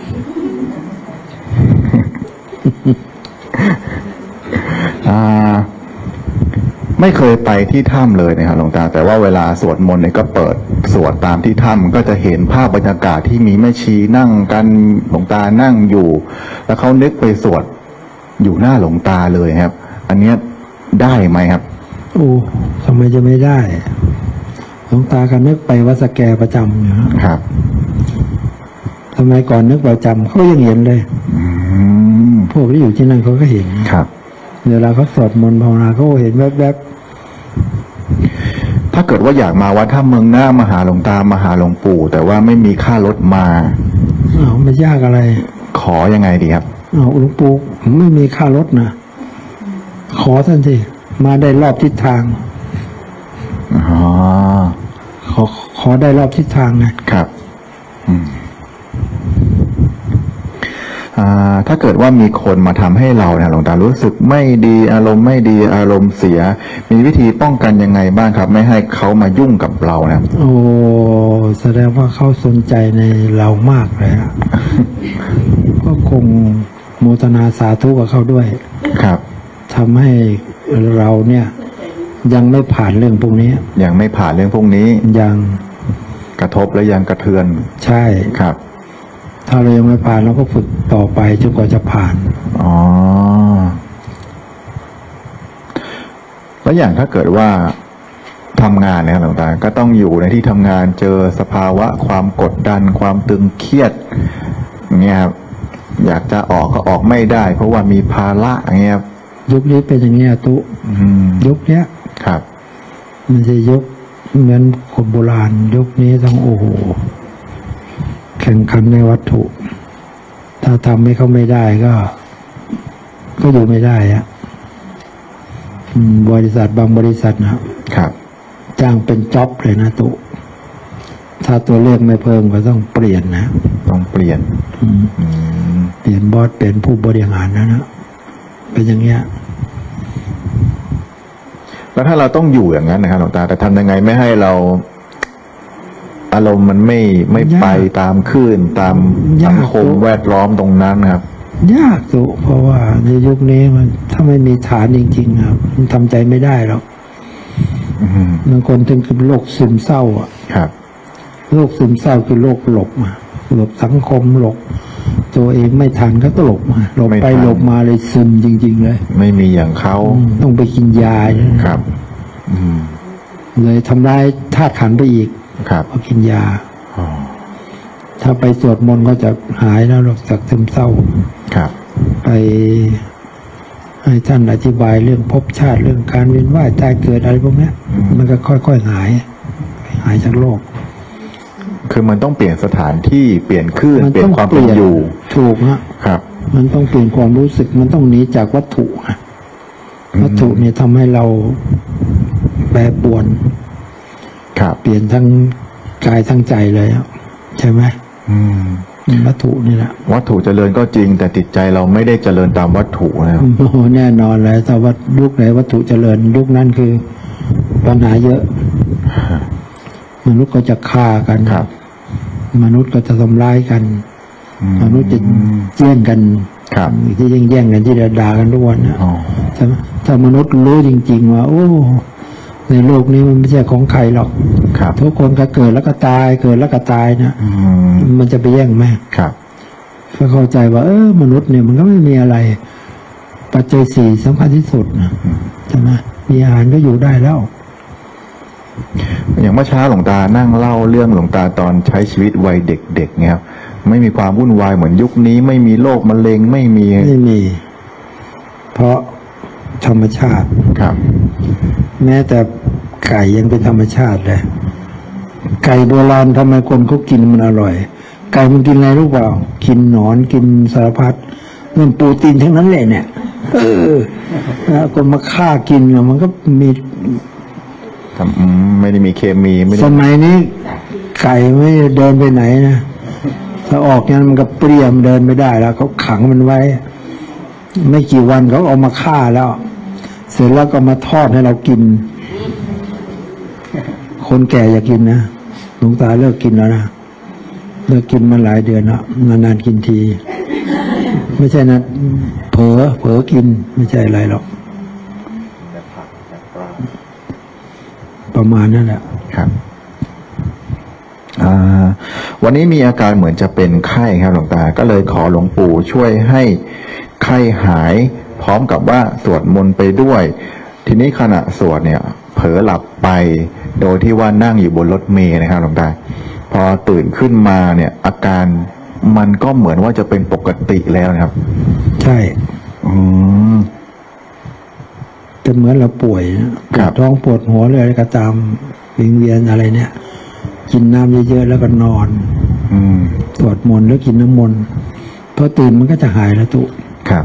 อ่า ไม่เคยไปที่ถ้ำเลยนะครับหลวงตาแต่ว่าเวลาสวดมนต์เนี่ยก็เปิดสวดตามที่ถ้ำก็จะเห็นภาพบรรยากาศที่มีแม่ชีนั่งกันหลวงตานั่งอยู่ แล้วเขานึกไปสวดอยู่หน้าหลวงตาเลยครับ อันเนี้ยได้ไหมครับโอ้ทำไมจะไม่ได้หลวงตาก็นึกไปวัดสแกประจำอยู่ฮะครับทำไมก่อนนึกประจำเขายังเห็นเลยอืมพวกที่อยู่ที่นั่นเขาก็เห็นครับเวลาเขาสวดมนต์ภาวนาเขาก็เห็นแวบถ้าเกิดว่าอยากมาวัดถ้ำเมืองหน้ามาหาหลวงตามาหาหลวงปู่ แต่ว่าไม่มีค่ารถมาๆอ้าวไม่ยากอะไรขอยังไงดีครับอ้าวหลวงปู่ไม่มีค่ารถนะขอท่านสิมาได้รอบทิศทางอ๋อขอขอได้รอบทิศทางนะครับอืมอ่าถ้าเกิดว่ามีคนมาทำให้เราเนี่ยหลวงตารู้สึกไม่ดีอารมณ์ไม่ดีอารมณ์เสีย มีวิธีป้องกันยังไงบ้างครับ ไม่ให้เขามายุ่งกับเรานะโอ้แสดงว่าเขาสนใจในเรามากเลยอะ ก็คงโมทนาสาธุกับเขาด้วยครับทำให้เราเนี่ย ยังไม่ผ่านเรื่องพวกนี้ยังไม่ผ่านเรื่องพวกนี้ยังกระทบและยังกระเทือนใช่ครับถ้าเรายังไม่ผ่านเราก็ฝึกต่อไปจนกว่าจะผ่านอ๋อ แล้วอย่างถ้าเกิดว่าทำงานเนี่ยหลวงตาก็ต้องอยู่ในที่ทำงานเจอสภาวะความกดดัน ความตึงเครียดอย่างเงี้ยครับอยากจะออกก็ออกไม่ได้ เพราะว่ามีภาระอย่างเงี้ยครับยุคนี้เป็นอย่างเงี้ยตุอืมยุคเนี้ยครับมันจะยุคเหมือนคนโบราณ ยุคนี้ต้องโอ้โหแข่งขันในวัตถุ ถ้าทำให้เขาไม่ได้ก็ ก็อยู่ไม่ได้อะอืมบริษัทบางบริษัทนะครับ จ้างเป็นจ็อบเลยนะตุถ้าตัวเลขไม่เพิ่มก็ต้องเปลี่ยนนะต้องเปลี่ยนอืมอืมเปลี่ยนบอสเปลี่ยนผู้บริหารนะนะเป็นอย่างเงี้ยแล้วถ้าเราต้องอยู่อย่างนั้นนะครับหลวงตาแต่ทำยังไงไม่ให้เรา อารมณ์มันไม่ไม่ไปตามคลื่นตามสังคมแวดล้อมตรงนั้นครับยากตุเพราะว่าในยุคนี้มันถ้าไม่มีฐานจริงๆอ่ะมันทำใจไม่ได้หรอกอืมบางคนถึงกับโรคซึมเศร้าอ่ะครับโรคซึมเศร้าคือโรคหลบมาหลบสังคมหลบตัวเองไม่ทันก็ตลบมาหลบไปหลบมาเลยซึมจริง ๆ เลยไม่มีอย่างเขาอืมต้องไปกินยาครับ อืมเลยทำร้ายธาตุขันธ์ไปอีกครับเพราะกินยาอ๋อถ้าไปสวดมนต์ก็จะหายแล้วหรอกจากซึมเศร้าครับไปให้ท่านอธิบายเรื่องภพชาติเรื่องการเวียนว่ายตายเกิดอะไรพวกเนี้ย มันก็ค่อยๆหาย หายจากโลกคือมันต้องเปลี่ยนสถานที่เปลี่ยนคลื่นมันเปลี่ยต้นองความเปเป็นลี่ยนอยู่ถูกฮะครับมันต้องเปลี่ยนความรู้สึก มันต้องหนีจากวัตถุฮะวัตถุเนี่ยทำให้เราแปรปรวนครับเปลี่ยนทั้งกายทั้งใจเลยอะใช่ไหมอืมวัตถุนี่แหละวัตถุเจริญก็จริง แต่จิตใจเราไม่ได้เจริญตามวัตถุนะครับโอ้โหแน่นอนเลยแต่ว่ายุคไหนวัตถุเจริญยุคนั้นคือปัญหาเยอะ มนุษย์ก็จะฆ่ากันครับมนุษย์ก็จะทำร้ายกัน มนุษย์จะแย่งกันครับที่แย่งๆกันที่ด่ากันทุกวันนะอ๋อใช่ไหมถ้ามนุษย์รู้จริง ๆ ว่า โอ้ ในโลกนี้มันไม่ใช่ของใครหรอกครับทุกคนก็เกิดแล้วก็ตายเกิดแล้วก็ตายนะอืมมันจะไปแย่งไหมครับก็เข้าใจว่า เออมนุษย์เนี่ยมันก็ไม่มีอะไรปัจจัยสี่สำคัญที่สุดนะใช่ไหมมีอาหารก็อยู่ได้แล้วอย่างเมื่อเช้าหลวงตานั่งเล่าเรื่องหลวงตาตอนใช้ชีวิตวัยเด็กๆเนี่ยครับไม่มีความวุ่นวายเหมือนยุคนี้ไม่มีโรคมะเร็งไม่มีไม่มี เพราะธรรมชาติครับแม้แต่ไก่ยังเป็นธรรมชาติเลยไก่โบราณทำไมคนเขากินมันอร่อย ไก่มันกินอะไรรู้เปล่ากินหนอนกินสารพัดนั่นโปรตีนทั้งนั้นเลยเนี่ยเออนะคนมาฆ่ากินอะมันก็มีอืมไม่ได้มีเคมีไม่ได้สมัยนี้ไก่ไม่เดินไปไหนนะถ้าออกงั้นมันก็เปรี้ยมเดินไม่ได้แล้วเขาขังมันไว้ ไม่กี่วันเขาเอามาฆ่าแล้ว เสร็จแล้วก็มาทอดให้เรากิน คนแก่อย่ากินนะหลวงตาเลิกกินแล้วนะเลิกกินมาหลายเดือนแล้วนานๆกินที ไม่ใช่นะเผลอเผลอกินไม่ใช่อะไรหรอกประมาณนั่นแหละครับอ่าวันนี้มีอาการเหมือนจะเป็นไข้ครับหลวงตาก็เลยขอหลวงปู่ช่วยให้ไข้หาย พร้อมกับว่าสวดมนต์ไปด้วย ทีนี้ขณะสวดเนี่ย เผลอหลับไปโดยที่ว่านั่งอยู่บนรถเมล์นะครับหลวงตาพอตื่นขึ้นมาเนี่ย อาการมันก็เหมือนว่าจะเป็นปกติแล้วนะครับใช่อืมแต่เหมือนเราป่วยนะปครัวบดท้องปวดหัวเลยอะไรก็ตามวิงเวียนอะไรเนี่ย กินน้ำเยอะๆแล้วก็นอนอืมสวดมนต์แล้วกินน้ำมนต์พอตื่นมันก็จะหายแล้วตุครับ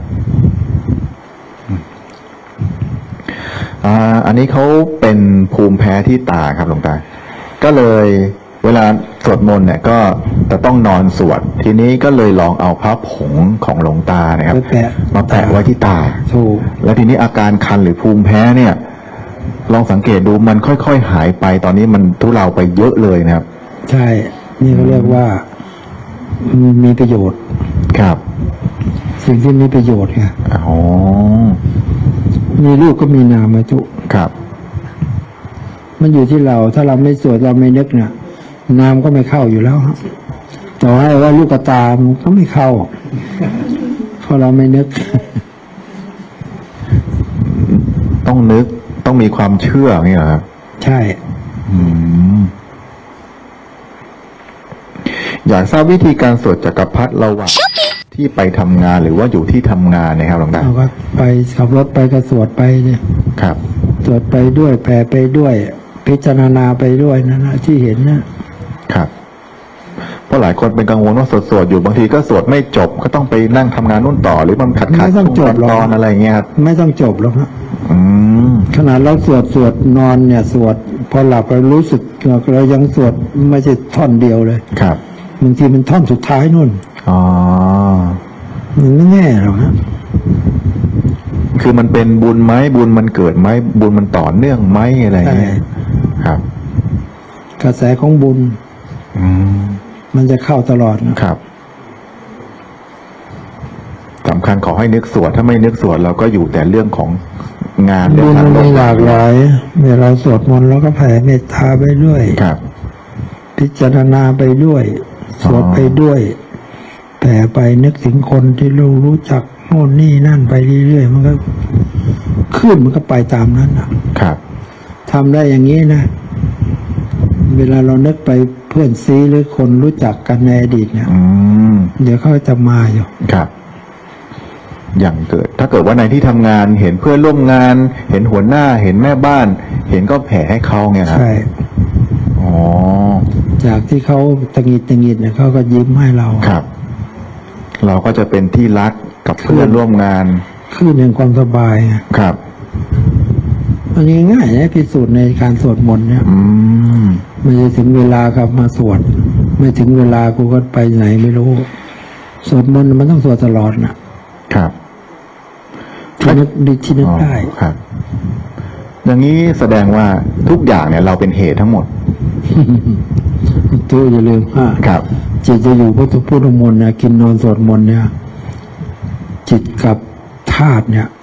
อ่าอันนี้เขาเป็นภูมิแพ้ที่ตาครับหลวงตา ก็เลยเวลาสวดมนต์เนี่ยก็จะต้องนอนสวด ทีนี้ก็เลยลองเอาพระผงของหลวงตานะครับไปแปะมาแปะไว้ที่ตาถูกแล้วทีนี้อาการคันหรือภูมิแพ้เนี่ย ลองสังเกตดูมันค่อยๆหายไป ตอนนี้มันทุเลาไปเยอะเลยนะครับใช่ นี่เขาเรียกว่ามีประโยชน์ครับสิ่งที่มีประโยชน์ไงอ๋อมีรูปก็มีนามมาตุครับมันอยู่ที่เรา ถ้าเราไม่สวดเราไม่นึกเนี่ยนามก็ไม่เข้าอยู่แล้วครับต่อให้ว่าลูกตามันก็ไม่เข้าเพราะเราไม่นึกต้องนึกต้องมีความเชื่ออย่างนี้เหรอครับใช่อืม อยากทราบวิธีการสวดจักรพรรดิระหว่างที่ไปทำงานหรือว่าอยู่ที่ทำงานนะครับหลวงตาเราก็ไปขับรถไปก็สวดไปเนี่ยครับสวดไปด้วยแผ่ไปด้วย พิจารณาไปด้วยนั่นนะที่เห็นนะครับเพราะหลายคนเป็นกังวลว่าสวดสวดอยู่บางทีก็สวดไม่จบก็ต้องไปนั่งทำงานนู่นต่อหรือมันขัดขัดไม่ต้องจบหรอกตอนอะไรเงี้ยครับไม่ต้องจบหรอกครับอืมขนาดเราสวดสวดนอนเนี่ยสวดพอหลับเรารู้สึกเรายังสวดไม่ใช่ท่อนเดียวเลยครับบางทีเป็นท่อนสุดท้ายนู่นอ๋อมันไม่แน่หรอกนะคือมันเป็นบุญไหมบุญมันเกิดไหมบุญมันต่อเนื่องไหมอะไรเงี้ยครับกระแสของบุญอืมมันจะเข้าตลอดนะครับสำคัญขอให้นึกสวดถ้าไม่นึกสวดเราก็อยู่แต่เรื่องของงานเรื่บุองญทางมันโลมีกหลากหลายเวลาสวดมนต์เราก็แผ่เมตตาไปด้วยครับพิจารณาไปด้วย สวดไปด้วยแผ่ไปนึกถึงคนที่เรารู้จักโน่นนี่นั่นไปเรื่อยๆมันก็ขึ้นมันก็ไปตามนั้นนะครับ ทำได้อย่างนี้นะ เวลาเรานึกไปเพื่อนซีหรือคนรู้จักกันในอดีตเนี่ยอืมเดี๋ยวเขาจะมาอยู่ครับ อย่างเกิด ถ้าเกิดว่าในที่ทำงานเห็นเพื่อนร่วมงาน เห็นหัวหน้าเห็นแม่บ้าน เห็นก็แผ่ให้เขาไงครับใช่อ๋อจากที่เขาตะงิดตะงิดเนี่ยเขาก็ยิ้มให้เราครับ เราก็จะเป็นที่รักกับเพื่อนร่วมงานขึ้นแห่งความสบายครับอันนี้ง่ายนะพิสูจน์ในการสวดมนต์เนี่ยอืมไม่ได้ถึงเวลากลับมาสวด ไม่ถึงเวลากูก็ไปไหนไม่รู้ สวดมนต์มันต้องสวดตลอดนะครับ ที่นึกดีที่นึกอ๋อได้ครับ อย่างนี้แสดงว่าทุกอย่างเนี่ยเราเป็นเหตุทั้งหมดตัวอย่าลืมว่าครับจิตจะอยู่พุทธพุทธมนต์นะกินนอนสวดมนต์เนี่ย จิตกับธาตุเนี่ย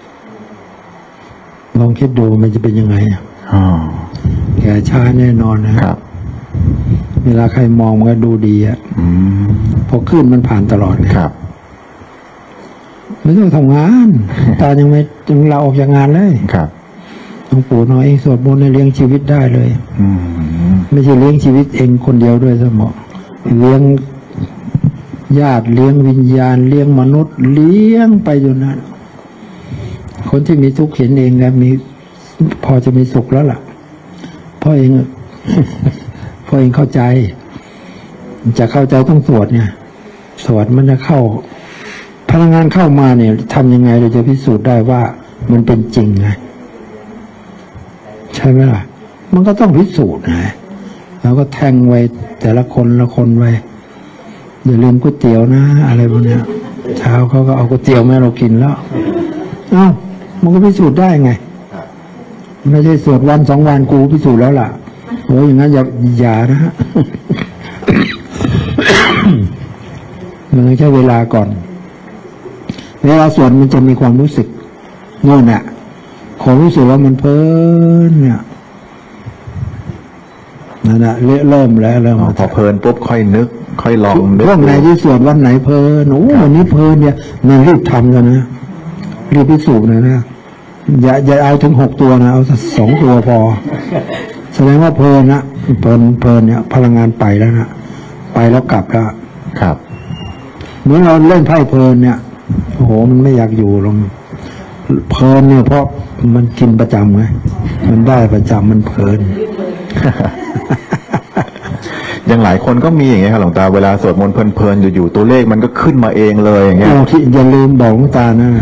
ลองคิดดูมันจะเป็นยังไงอะอ๋อแก่ช้าแน่นอนนะครับ เวลาใครมองมันก็ดูดีอะอืมพอขึ้นมันผ่านตลอดเลยครับไม่ต้องทำงานตายังไม่ยังลาออกจากงานเลยครับหลวงปู่น้อยเองสวดมนต์เลี้ยงชีวิตได้เลยอืมไม่ใช่เลี้ยงชีวิตเองคนเดียวด้วยสมองเลี้ยงญาติเลี้ยงวิญญาณเลี้ยงมนุษย์เลี้ยงไปอยู่นั้นคนที่มีทุกข์เห็นเองนะมีพอจะมีสุขแล้วล่ะพ่อเอง พ่อเองเข้าใจจะเข้าใจต้องสวดเนี่ยสวดมันจะเข้าพลังงานเข้ามาเนี่ยทำยังไงเราจะพิสูจน์ได้ว่ามันเป็นจริงไงใช่ไหมล่ะมันก็ต้องพิสูจน์นะแล้วก็แทงไว้แต่ละคนละคนไว้อย่าลืมก๋วยเตี๋ยวนะอะไรพวกเนี้ยเช้าเขาก็เอาก๋วยเตี๋ยวมาให้เรากินแล้วเอ้ามันก็พิสูจน์ได้ไงไม่ใช่สวดวันสองวันกูพิสูจน์แล้วล่ะโอ้ยอย่างนั้นอย่าอย่านะฮะ มันต้องใช้เวลาก่อนเวลาสวดมันจะมีความรู้สึกโน่นน่ะความรู้สึกว่ามันเพลินเนี่ยนั่นแหละเริ่มแล้วเริ่มพอเพลินปุ๊บค่อยนึกค่อยลองนึกพวกไหนที่สวดวันไหนเพลินโอ้วันนี้เพลินเนี่ยมันรีบทำกันนะรีบพิสูจน์นะนะอย่าอย่าเอาถึงหกตัวนะเอาสองตัวพอแสดงว่าเพลินนะเพลินเพลินเนี่ยพลังงานไปแล้วนะไปแล้วกลับแล้วครับเหมือนเราเล่นไพ่เพลินเนี่ยโอ้โหมันไม่อยากอยู่ลงเพลินเนี่ยเพราะมันกินประจำไงมันได้ประจำมันเพลินอย่างหลายคนก็มีอย่างเงี้ยครับหลวงตาเวลาสวดมนต์เพลินๆอยู่ๆตัวเลขมันก็ขึ้นมาเองเลยอย่างเงี้ยที่อย่าลืมบอกหลวงตานะ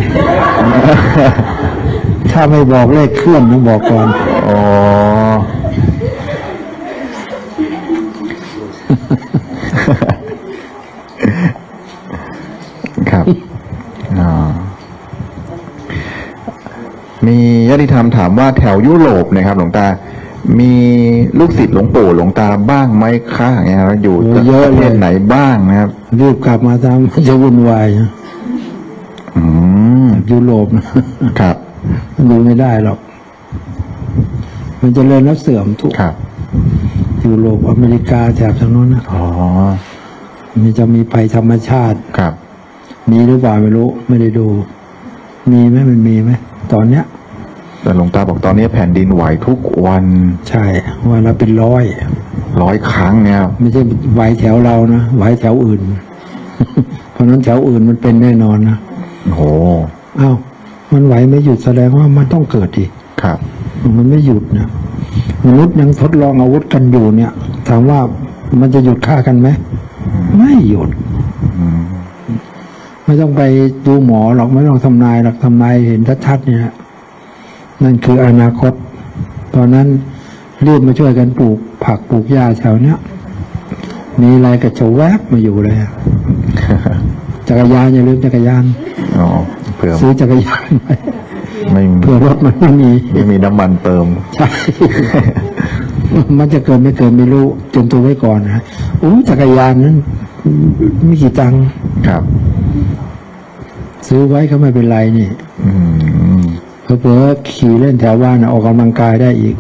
ถ้าไม่บอกเลขเคลื่อนต้องบอกก่อนอ๋อครับมีญาติธรรมถามว่าแถวยุโรปนะครับหลวงตามีลูกศิษย์หลวงปู่หลวงตาบ้างไหมคะอย่างเงี้ยอยู่ประเทศไหนบ้างนะครับรีบกลับมาทำจะวุ่นวายอืมยุโรปนะครับดูไม่ได้หรอกมันจะเริ่มแล้วเสื่อมทุกครับยุโรปอเมริกาแถบทางโน้นนะอ๋อมันจะมีภัยธรรมชาติครับมีหรือเปล่าไม่รู้ไม่ได้ดูมีไหมมันมีไหมตอนเนี้ยแต่หลวงตาบอกตอนนี้แผ่นดินไหวทุกวันใช่วันละเป็นร้อยร้อยครั้งเนี่ยไม่ใช่ไหวแถวเรานะไหวแถวอื่น เพราะนั้นแถวอื่นมันเป็นแน่นอนนะโอ้อ้าวมันไหวไม่หยุดแสดงว่ามันต้องเกิดดิครับมันไม่หยุดนะมนุษย์ยังทดลองอาวุธกันอยู่เนี่ยถามว่ามันจะหยุดฆ่ากันไหมไม่หยุดไม่ต้องไปดูหมอหรอกไม่ต้องทำนายหรอกทำนายเห็นชัดๆเนี่ยนั่นคืออนาคตตอนนั้นรีบมาช่วยกันปลูกผักปลูกหญ้าแถวเนี้ยมีอะไรก็จะแวบมาอยู่เลยจักรยานอย่าลืมจักรยานอ๋อเผื่อซื้อจักรยานไปไม่เผื่อรถมันไม่มีไม่มีน้ำมันเติมใช่มันจะเกินไม่เกินไม่รู้เตรียมตัวไว้ก่อนนะโอ้จักรยานนั้นไม่กี่ตังค์ครับซื้อไว้ก็ไม่เป็นไรนี่อืมเผื่อขี่เล่นแถวบ้านออกกำลังกายได้อีก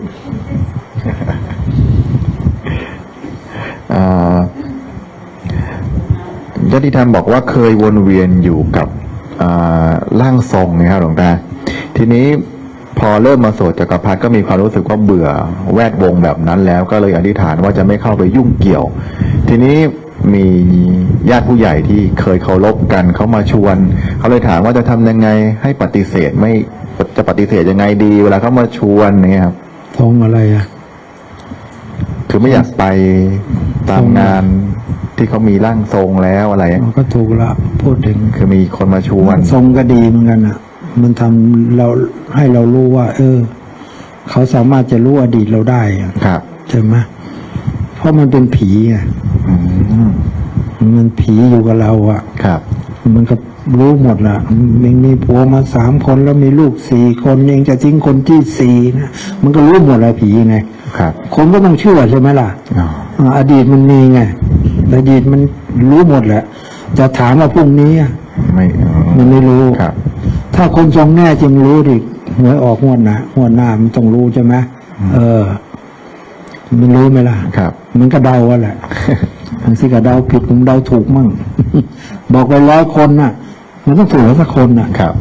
ญาติธรรมบอกว่าเคยวนเวียนอยู่กับร่างทรงนะครับหลวงตาทีนี้พอเริ่มมาโสดจักรพรรดิก็มีความรู้สึกว่าเบื่อแวดวงแบบนั้นแล้วก็เลยอธิษฐานว่าจะไม่เข้าไปยุ่งเกี่ยวทีนี้มีญาติผู้ใหญ่ที่เคยเคารพกันเขามาชวนเขาเลยถามว่าจะทำยังไงให้ปฏิเสธไม่จะปฏิเสธยังไงดีเวลาเขามาชวนเนี่ยครับทรงอะไรอ่ะคือไม่อยากไปตามงานที่เขามีร่างทรงแล้วอะไรก็ถูกละพูดถึงคือมีคนมาชวนทรงก็ดีเหมือนกันอ่ะมันทำเราให้เรารู้ว่าเออเขาสามารถจะรู้อดีตเราได้ครับใช่ไหมเพราะมันเป็นผีไงมันผีอยู่กับเราอ่ะครับมันก็รู้หมดละมีมีผัวมาสามคนแล้วมีลูกสี่คนเองจะทิ้งคนที่สี่นะมันก็รู้หมดละผีไงครับคนก็ต้องเชื่อใช่ไหมล่ะอดีตมันมีไงอดีตมันรู้หมดแหละจะถามว่าพรุ่งนี้ไม่มันไม่รู้ครับถ้าคนทรงแน่จริงรู้ดิหวยออกงวดนะงวดหน้ามันต้องรู้ใช่ไหมเออมันรู้ไหมล่ะครับมันก็เดาว่าแหละบางทีก็เดาผิดผมเดาถูกมั่งบอกไปร้อยคนน่ะ มมันต้องถูกแล้วสักคนน่ะครับ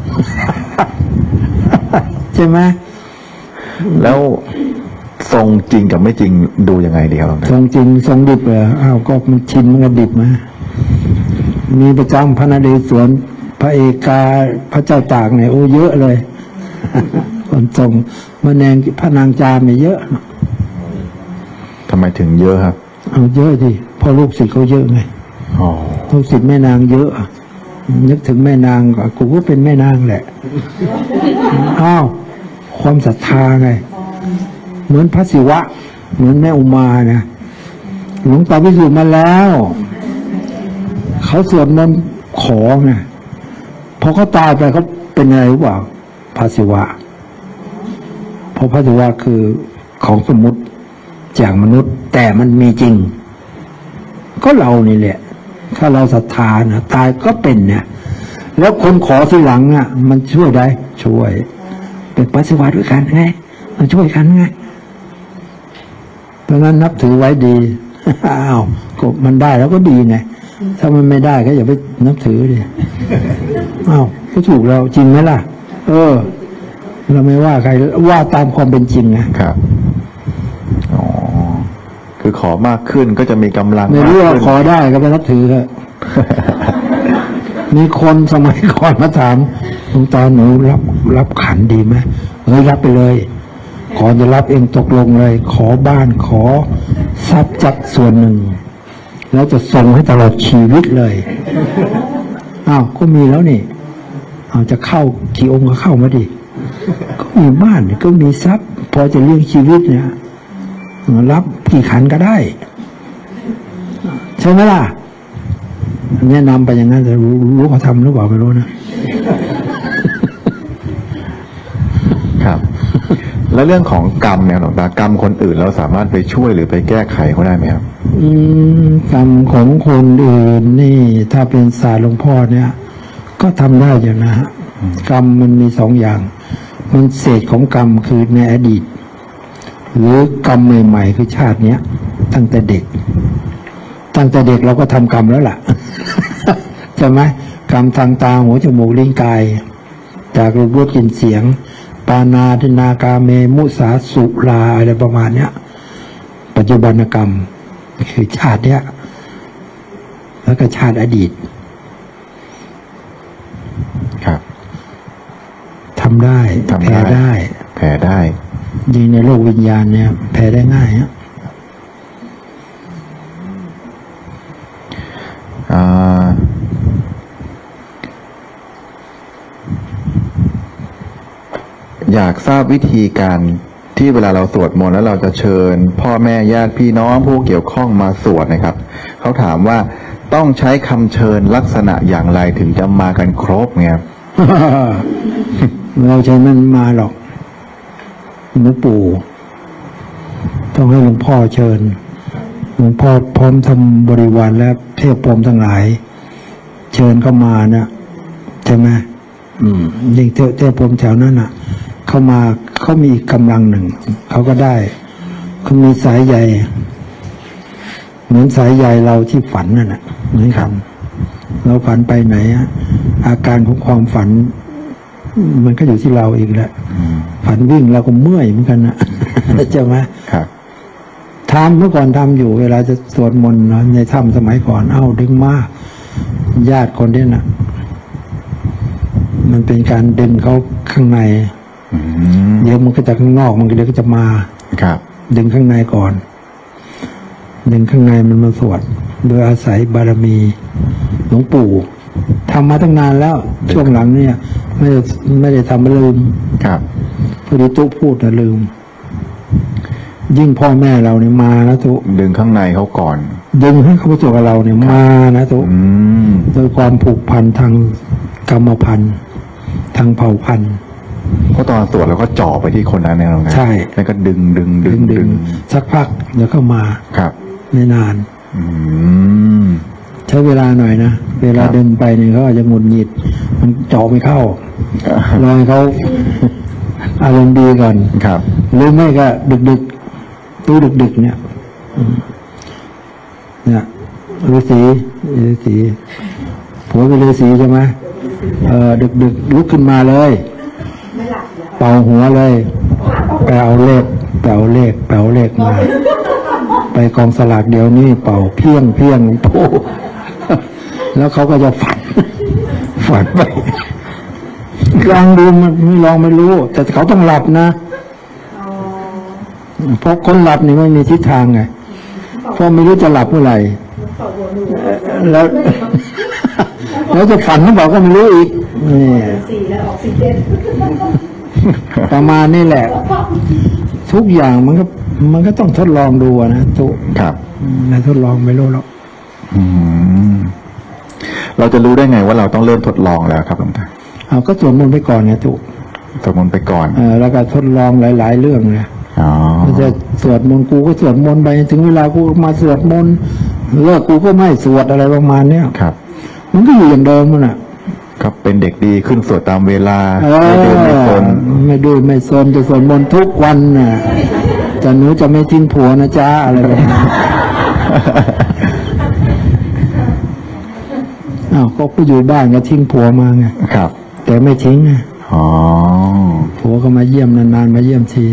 ใช่ไหมแล้วทรงจริงกับไม่จริงดูยังไงดีครับหลวงทรตางจริงทรงดิบเหรออ้าวก็มันชินมันก็ดิบมามีประจำพระนเรศวรพระเอกาพระเจ้าตากเนี่ยโอ้เยอะเลย คนทรงมาแนงพระนางจามเนี่ยเยอะทำไมถึงเยอะครับเอาเยอะดิเพราะลูกศิษย์เขาเยอะไงอ๋อลูกศิษย์แม่นางเยอะนึกถึงแม่นางก็กูก็เป็นแม่นางแหละอ้าวความศรัทธาไงเหมือนพระศิวะ เหมือนแม่อุมานะหลวงตาพิสูจน์มาแล้วเขาสวดมนต์ขอไงพอเขาตายไปเขาเป็นอะไรหรือเปล่าพระศิวะเพราะพระศิวะคือของสมมุติจากมนุษย์แต่มันมีจริงก็เรานี่แหละถ้าเราศรัทธานะตายก็เป็นเนี่ยแล้วคนขอทีหลังอ่ะมันช่วยได้ช่วยเป็นพระศิวะด้วยกันไงมันช่วยกันไงเพราะนั้นนับถือไว้ดี อ้าวก็มันได้แล้วก็ดีไงถ้ามันไม่ได้ก็อย่าไปนับถือดิอ้าวก็ถูกแล้วจริงไหมล่ะ เออ เราไม่ว่าใครว่าตามความเป็นจริงนะครับอ๋อคือขอมากขึ้นก็จะมีกำลังไม่รู้ว่าขึ้นขอได้ก็ไปนับถือเถอะ มีคนสมัยก่อนมาถามหลวงตาหนูรับรับขันดีไหมเฮ้ยรับไปเลย ขอจะรับเองตกลงเลย ขอบ้านขอทรัพย์จักส่วนหนึ่ง แล้วจะส่งให้ตลอดชีวิตเลยอ้าวก็มีแล้วนี่เอาจะเข้ากี่องค์ก็เข้ามาดิก็มีบ้านก็มีทรัพย์ พอจะเลี้ยงชีวิตเนี่ยรับกี่ขันก็ได้ใช่ไหมล่ะแนะนำไปอย่างนั้นแต่รู้รู้เขาทำหรือเปล่าไม่รู้นะครับ แล้วเรื่องของกรรมเนี่ยหลวงตากรรมคนอื่นเราสามารถไปช่วยหรือไปแก้ไขเขาได้ไหมครับอืมกรรมของคนอื่นนี่ถ้าเป็นศาสตร์หลวงพ่อเนี่ย ก็ทำได้อยู่นะฮะกรรมมันมีสองอย่าง มันเศษของกรรมคือในอดีต หรือกรรมใหม่ๆคือชาติเนี้ยตั้งแต่เด็ก ตั้งแต่เด็กเราก็ทำกรรมแล้วล่ะ ใช่ไหมกรรมทางตาหูจมูกลิ้นกาย จากรูปรสกลิ่นเสียง ปานาทินากาเมมุสาสุราอะไรประมาณเนี้ยปัจจุบันกรรมคือชาติเนี้ยแล้วก็ชาติอดีตครับทำได้ทำแพ้ได้แพ้ได้ยิ่งในโลกวิญญาณเนี่ยแพ้ได้ง่ายฮะอ่าอยากทราบวิธีการที่เวลาเราสวดมนต์แล้วเราจะเชิญ พ่อแม่ญาติพี่น้องผู้เกี่ยวข้องมาสวดนะครับเขาถามว่าต้องใช้คำเชิญลักษณะอย่างไรถึงจะมากันครบไงครับเราใช้มันมาหรอกหลวงปู่ต้องให้หลวงพ่อเชิญหลวงพ่อพร้อมทำบริวารและเทพพรหมทั้งหลาย เชิญเข้ามานะใช่ไหมอืมยิ่งเทพเทพพรหมแถวนั้นน่ะ เข้ามาเขามีกำลังหนึ่งเขาก็ได้เขามีสายใยเหมือนสายใยเราที่ฝันนั่นแหละเหมือนกันเราฝันไปไหนอะอาการของความฝัน มันก็อยู่ที่เราเองแหละฝันวิ่งเราก็เมื่อยเหมือนกันนะใช่ไหมครับทำเมื่อก่อนทำอยู่ เวลาจะสวดมนต์ในถ้ำสมัยก่อนเอ้าดึงมาญาติคนนี้น่ะ มันเป็นการดึงเขาข้างในอืมเดี๋ยวมันก็จะข้างนอกมันก็เดี๋ยวก็จะมาครับดึงข้างในก่อน ดึงข้างในมันมาสวด โดยอาศัยบารมีหลวงปู่ทำมาตั้งนานแล้ว ช่วงหลังเนี่ย ไม่ได้ไม่ได้ทำลืมครับพอดีตุ๊พูดนะลืม ยิ่งพ่อแม่เราเนี่ยมานะตุ๊ดึงข้างในเขาก่อนดึงให้เขาไปตัวกับเราเนี่ยมานะตุ๊อืมโดยความผูกพันทางกรรมพันธุ์ทางเผ่าพันธุ์เพราะตอนสวดเราก็จ่อไปที่คนนั้นเนี่ยหลวงตาใช่แล้วก็ดึงดึงดึดึงงดึดึงงสักพักเดี๋ยวเข้ามาครับไม่นานอืมใช้เวลาหน่อยนะ เวลาครับดึงไปเนี่ยเขาอาจจะหงุดหงิด มันเจาะไม่เข้า รอให้เขา อารมณ์ดีก่อนครับหรือไม่ก็ดึกดึกๆตู้ดึกดึกๆเนี่ยอืมเนี่ยฤาษีฤาษีผัวเป็นฤาษีใช่ไหมเออดึกดึกลุกขึ้นมาเลยเป่าหัวเลยไปเอาเลขไปเอาเลขไปเอาเลขมาไปกองสลากเดี๋ยวนี้เป่าเพี้ยงเพี้ยงโป้แล้วเขาก็จะฝันฝันไปลองดูมันไม่ลองไม่รู้แต่เขาต้องหลับนะเพราะคนหลับนี่ไม่มีทิศทางไงเพราะไม่รู้จะหลับเมื่อไหร่แล้วแล้วจะฝันหรือเปล่าก็ไม่รู้อีกนี่ประมาณนี้แหละทุกอย่างมันก็มันก็ต้องทดลองดูนะทุกครับไม่ทดลองไม่รู้หรอกเราจะรู้ได้ไงว่าเราต้องเริ่มทดลองแล้วครับหลวงตาเอาก็สวดมนต์ไปก่อนไงทุกสวดมนต์ไปก่อนเออแล้วก็ทดลองหลายๆเรื่องนะอ๋อจะสวดมนต์กูก็สวดมนต์ไปถึงเวลากูมาสวดมนต์เลิกกูก็ไม่สวดอะไรประมาณเนี้ยครับมันก็อยู่อย่างเดิมมันอ่ะก็เป็นเด็กดีขึ้นสวดตามเวลาไม่ดื้อไม่ซนไม่ดื้อไม่ซนจะสวดมนต์ทุกวันน่ะแต่หนูจะไม่ทิ้งผัวนะจ๊ะอะไรแบบนี้อ้าวก็ผู้อยู่บ้านก็ทิ้งผัวมาไงครับแต่ไม่ทิ้งไงอ๋อผัวก็มาเยี่ยมนานๆมาเยี่ยมที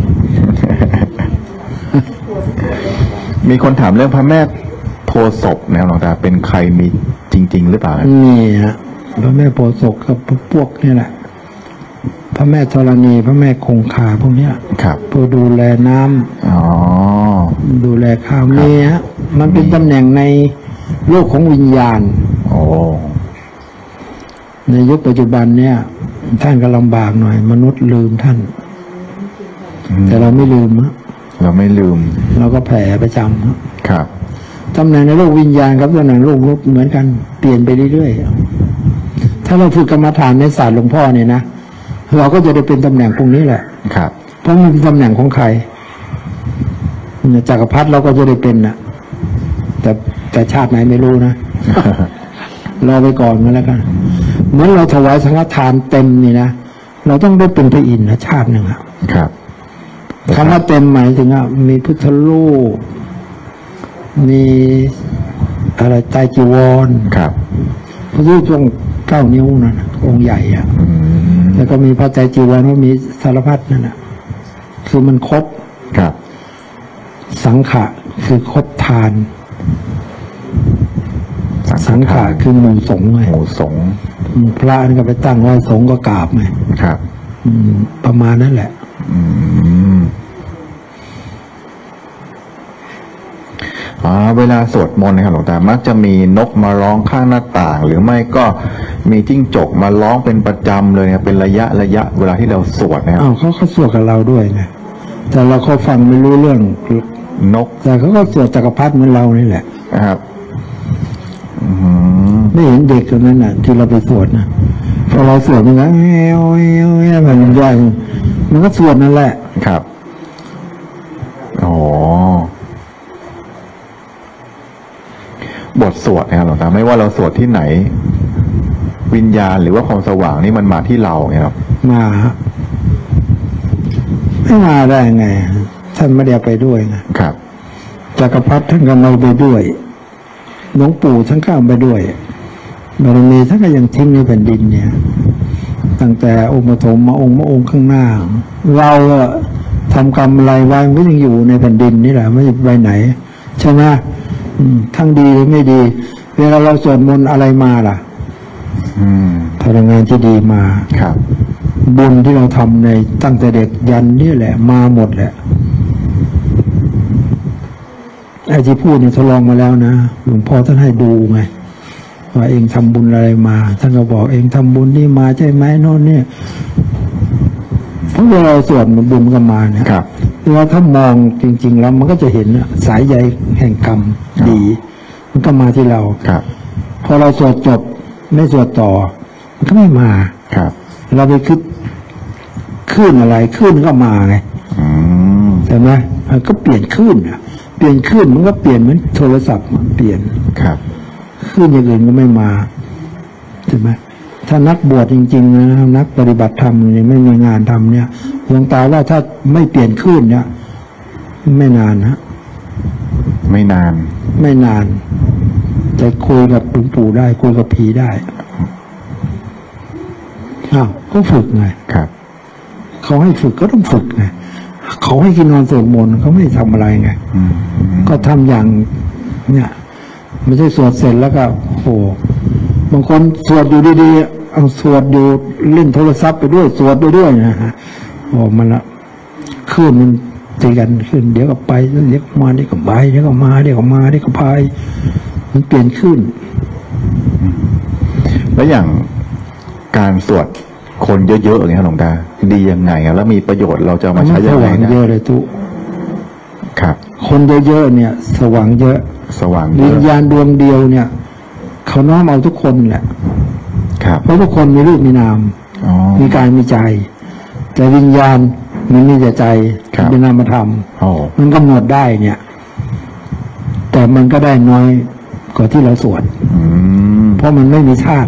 มีคนถามเรื่องพระแม่โพธิ์ศพนะครับหลวงตาเป็นใครมีจริงๆหรือเปล่านี่ฮะพระแม่โพธิ์ศพกับพวกนี่แหละพระแม่ธรณีพระแม่คงคาพวกเนี้ยครับผู้ดูแลน้ำอ๋อดูแลข้าวนี่ฮะมันเป็นตำแหน่งในโลกของวิญญาณโอ้ในยุคปัจจุบันเนี่ยท่านก็ลำบากหน่อยมนุษย์ลืมท่านแต่เราไม่ลืมนะเราไม่ลืมเราก็แผ่ประจำครับตำแหน่งในโลกวิญญาณครับตำแหน่งโลกรูปเหมือนกันเปลี่ยนไปเรื่อยๆถ้าเราฝึกกรรมฐานในศาสตร์หลวงพ่อเนี่ยนะเราก็จะได้เป็นตำแหน่งพวกนี้แหละครับเพราะมันเป็นตำแหน่งของใครจักรพรรดิเราก็จะได้เป็นนะแต่แต่ชาติไหนไม่รู้นะรอไปก่อนมาแล้วกันเหมือนเราถวายสังฆทานเต็มนี่นะเราต้องได้เป็นพระอินทร์นะชาติหนึ่งครับคำว่าเต็มหมายถึงอ่ะมีพุทธรูปมีอะไรใจจีวรครับพระรูปทรงเก้านิ้วนั่นองค์ใหญ่อ่ะแล้วก็มีพระใจจีวรก็มีสารพัดนั่นน่ะคือมันครบครับสังขะคือครบทานสังขะคือหมู่สงฆ์ไงหมู่สงฆ์พระนี่ก็ไปตั้งไว้สงฆ์ก็กราบไงครับประมาณนั้นแหละอ๋อเวลาสวดมนต์นะครับหลวงตามักจะมีนกมาร้องข้างหน้าต่างหรือไม่ก็มีจิ้งจกมาร้องเป็นประจำเลยเนี่ยเป็นระยะระยะเวลาที่เราสวดนะครับอ้าวเขาเขาสวดกับเราด้วยไงแต่เราเขาฟังไม่รู้เรื่องนกแต่เขาก็สวดจักรพรรดิเหมือนเรานี่แหละนะครับไม่เห็นเด็กคนนั้นน่ะที่เราไปสวดนะพอเราสวดมันก็เอ้ยเอ้ยเอ้ยมันย่อยมันก็สวดนั่นแหละครับอ๋อบทสวดนะครับหลวงตาไม่ว่าเราสวดที่ไหนวิญญาณหรือว่าความสว่างนี่มันมาที่เราเนี่ยครับมาไม่มาได้ไงท่านไม่ได้ไปด้วยนะครับจักรพรรดิท่านก็มาไปด้วยหลวงปู่ท่านก็ไปด้วยบารมีท่านก็ยังทิ้งในแผ่นดินเนี่ยตั้งแต่องค์ปฐมมาองค์มาองค์ข้างหน้าเราทำกรรมอะไรไว้มันก็ยังอยู่ในแผ่นดินนี่แหละไม่ไปไหนใช่ไหมทั้งดีหรือไม่ดีเวลาเราสวดมนต์อะไรมาล่ะพลังงานที่ดีมาครับบุญที่เราทำในตั้งแต่เด็กยันนี่แหละมาหมดแหละไอ้ที่พูดเนี่ยทดลองมาแล้วนะหลวงพ่อท่านให้ดูไงว่าเองทำบุญอะไรมาท่านก็บอกเองทำบุญนี่มาใช่ไหมโน่นเนี่ยเพราะเวลาเราสวดมันบุญก็มาเนี่ยเราถ้ามองจริงๆแล้วมันก็จะเห็นสายใยแห่งกรรมดีมันก็มาที่เราครับพอเราสวดจบไม่สวดต่อมันก็ไม่มาครับเราไปคิดขึ้นอะไรขึ้นก็มาไงใช่ไหมก็เปลี่ยนขึ้นอ่ะเปลี่ยนขึ้นมันก็เปลี่ยนเหมือนโทรศัพท์มันเปลี่ยนครับขึ้นอย่างอื่นก็ไม่มาใช่ไหมถ้านักบวชจริงๆนะนักปฏิบัติธรรมเนี่ยไม่มีงานทำเนี่ยหลวงตาว่าถ้าไม่เปลี่ยนขึ้นเนี่ยไม่นานนะไม่นานไม่นานจะคุยกับหลวงปู่ได้คุยกับผีได้อ้าวก็ฝึกไงครับเขาให้ฝึกก็ต้องฝึกไงเขาให้กินนอนสวดมนต์เขาไม่ทำอะไรไงอืมก็ทำอย่างเนี่ยไม่ใช่สวดเสร็จแล้วก็โอ้บางคนสวดอยู่ดีๆเอาสวดอยู่เล่นโทรศัพท์ไปด้วยสวดไปด้วยนะฮะโอ้มันละขึ้นมันตีกันขึ้นเดี๋ยวก็ไปเดี๋ยวก็มาเดี๋ยวก็ไปเดี๋ยวก็มาเดี๋ยวก็มาเดี๋ยวก็ไปมันเปลี่ยนขึ้นแล้วอย่างการสวดคนเยอะๆอย่างนี้ครับหลวงตาดียังไงครับแล้วมีประโยชน์เราจะเอามาใช้ยังสไงว่างนะเยอะเลยทุกครับคนเยอะๆเนี่ย สว่างเยอะสว่างเยวิญอะญาณดวงเดียวเนี่ย เขาน้อมเอาทุกคนแหละครับเพราะทุกคนมีรูปมีนามอ๋อมีกายมีใจ แต่วิญญาณมันมีแต่ใจครับเป็นนามธรรมโอ้มันกำหนดได้เนี่ย แต่มันก็ได้น้อยกว่าที่เราสวดอืมเพราะมันไม่มีธาตุ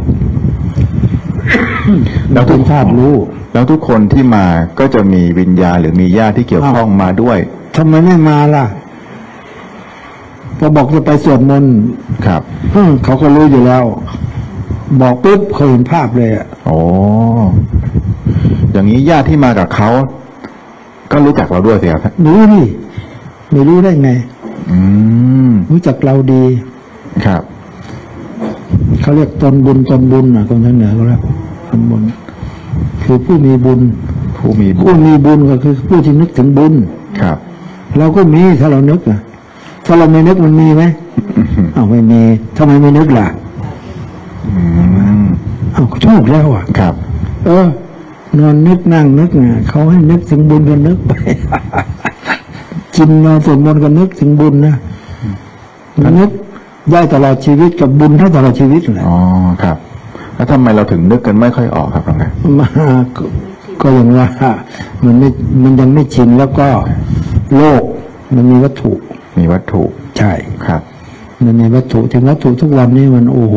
แล้วทุเป็กนธาตุรู้แล้วทุกคนที่มาก็จะมีวิญญาณหรือมีญาติที่เกี่ยวข้องมาด้วยทำไมไม่มาล่ะพอบอกจะไปสวดมนต์ครับฮึ่มเขาก็รู้อยู่แล้ว บอกปุ๊บเขาเห็นภาพเลยอ่ะโอ้อย่างนี้ญาติที่มากับเขาก็รู้จักเราด้วยสิครับรู้ดิไม่รู้ได้ไงอืมรู้จักเราดีครับเขาเรียกตนบุญตนบุญนะคนทางเหนือเขาเรียกตนบุญคือผู้มีบุญผู้มีบุผู้ญมีบุญก็คือผู้ที่นึกถึงบุญครับเราก็มีถ้าเรานึกอ่ะถ้าเราไม่นึกมันมีไหมอ้าวไม่มีทำไมไม่นึกล่ะอืมอ้าวถูกแล้วอ่ะครับเออนอนนึกนั่งนึกเนี่ยเขาให้นึกถึงบุญก็นึกไป กินนอนสวดมนต์ก็นึกถึงบุญนะนึกได้ตลอดชีวิตกับบุญได้ตลอดชีวิตแหละอ๋อครับ แล้วทำไมเราถึงนึกกันไม่ค่อยออกครับหลวงตามาก็ก็อย่างว่ามันไม่มันยังไม่ชินแล้วก็โลกมันมีวัตถุมีวัตถุใช่ครับมันมีวัตถุถึงวัตถุทุกวันนี้มันโอ้โห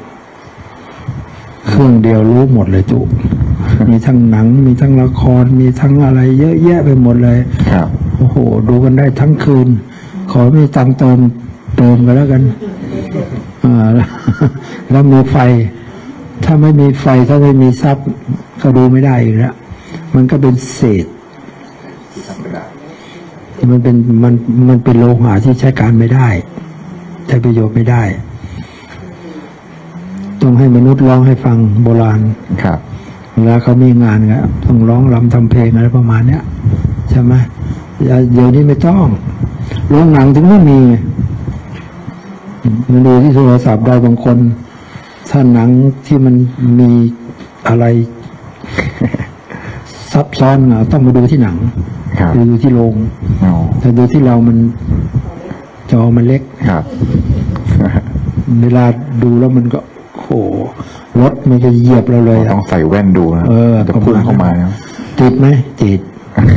เครื่องเดียวรู้หมดเลยจุมีทั้งหนัง มีทั้งละคร มีทั้งอะไร เยอะแยะไปหมดเลยครับโอ้โห ดูกันได้ทั้งคืน ขอไม่ตังค์เติมเติมกันแล้วกันอ่าแล้วแล้วมีไฟ ถ้าไม่มีไฟถ้าไม่มีทรัพย์ก็ดูไม่ได้อีกแล้วมันก็เป็นเศษ มันเป็นมันมันเป็นโลหะที่ใช้การไม่ได้ใช้ประโยชน์ไม่ได้ ต้องให้มนุษย์ร้องให้ฟังโบราณครับเวลาเขามีงานก็ต้องร้องรำทำเพลงอะไรประมาณเนี้ยใช่ไหมเดี๋ยวนี้ไม่ต้องโรงหนังถึงไม่มีมันดูที่โทรศัพท์ได้บางคนถ้าหนังที่มันมีอะไร ซับซ้อนอ่ะต้องมาดูที่หนังครับดูที่โรงอ๋อแต่ดูที่เรามันจอมันเล็กครับเวลาดูแล้วมันก็โหรถมันจะเหยียบเราเลยต้อะองใส่แว่นดูนะเออจะพุ่งเข้ามานะติดไหมติด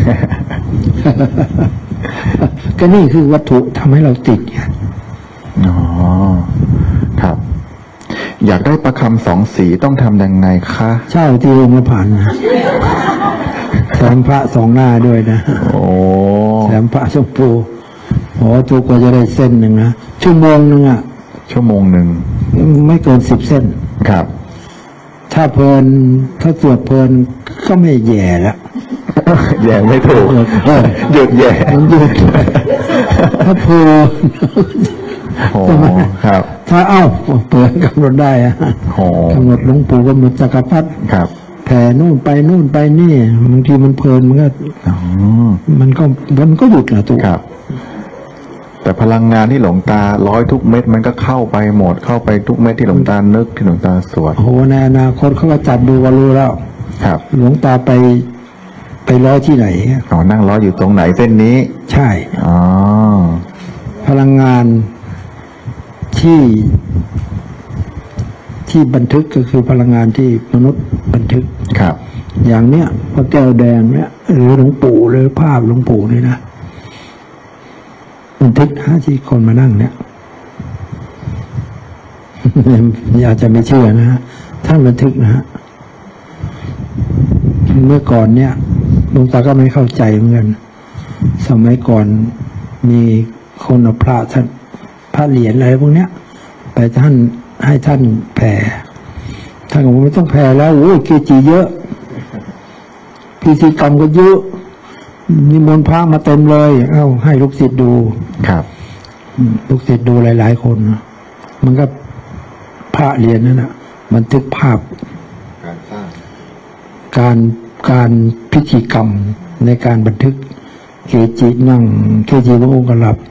ก็นี่คือวัตถุทำให้เราติดไงอ๋อ ครับ อยากได้ประคำสองสีต้องทำยังไงคะเช่าที่โรงละพันนะแถมพระสองหน้าด้วยนะโอ้แถมพระชมพูโอ้ทุกกว่าจะได้เส้นหนึ่งนะชั่วโมงหนึ่งอ่ะชั่วโมงหนึ่งไม่เกินสิบเส้นครับถ้าเพลินถ้าสวดเพลินก็ไม่แย่แล้วแย่ไม่ถูกเออหยุดแย่มันหยุดถ้าเพลินโอ้ใช่ไหมครับถ้าเอ้าเปิดกำหนดได้อะโอ้กำหนดหลวงปู่กำหนดจักรพรรดิครับแผ่นู่นไปนู่นไปนี่บางทีมันเพลินมันก็อ๋อมันก็มันก็หยุดนะตุ๊ครับ แต่พลังงานที่หลวงตาร้อยทุกเม็ดมันก็เข้าไปหมดเข้าไปทุกเม็ดที่หลวงตานึกที่หลวงตาสวดโอ้โหในอนาคตเขาก็จับดูก็รู้แล้วครับหลวงตาไปไปร้อยที่ไหนอ๋อนั่งร้อยอยู่ตรงไหนเส้นนี้ใช่อ๋อพลังงานที่ที่บันทึกก็คือพลังงานที่มนุษย์บันทึกครับอย่างเนี้ยพระแก้วแดงเนี่ยหรือหลวงปู่หรือภาพหลวงปู่นี่นะบันทึกนะที่คนมานั่งเนี่ย อาจจะไม่เชื่อนะฮะท่านบันทึกนะฮะเมื่อก่อนเนี่ยหลวงตาก็ไม่เข้าใจเหมือนกันสมัยก่อนมีคนเอาพระท่านพระเหรียญอะไรพวกเนี้ยไปท่านให้ท่านแผ่ท่านก็บอกไม่ต้องแผ่แล้วโอ้ยเกจิเยอะพิธีกรรมก็เยอะนิมนต์พระมาเต็มเลยเอ้าให้ลูกศิษย์ดูครับลูกศิษย์ดูหลายๆคนนะมันก็พระเรียนนั่นนะบันทึกภาพการสร้างการการพิธีกรรมในการบันทึกเกจินั่งเกจิพระองค์ก็หลับ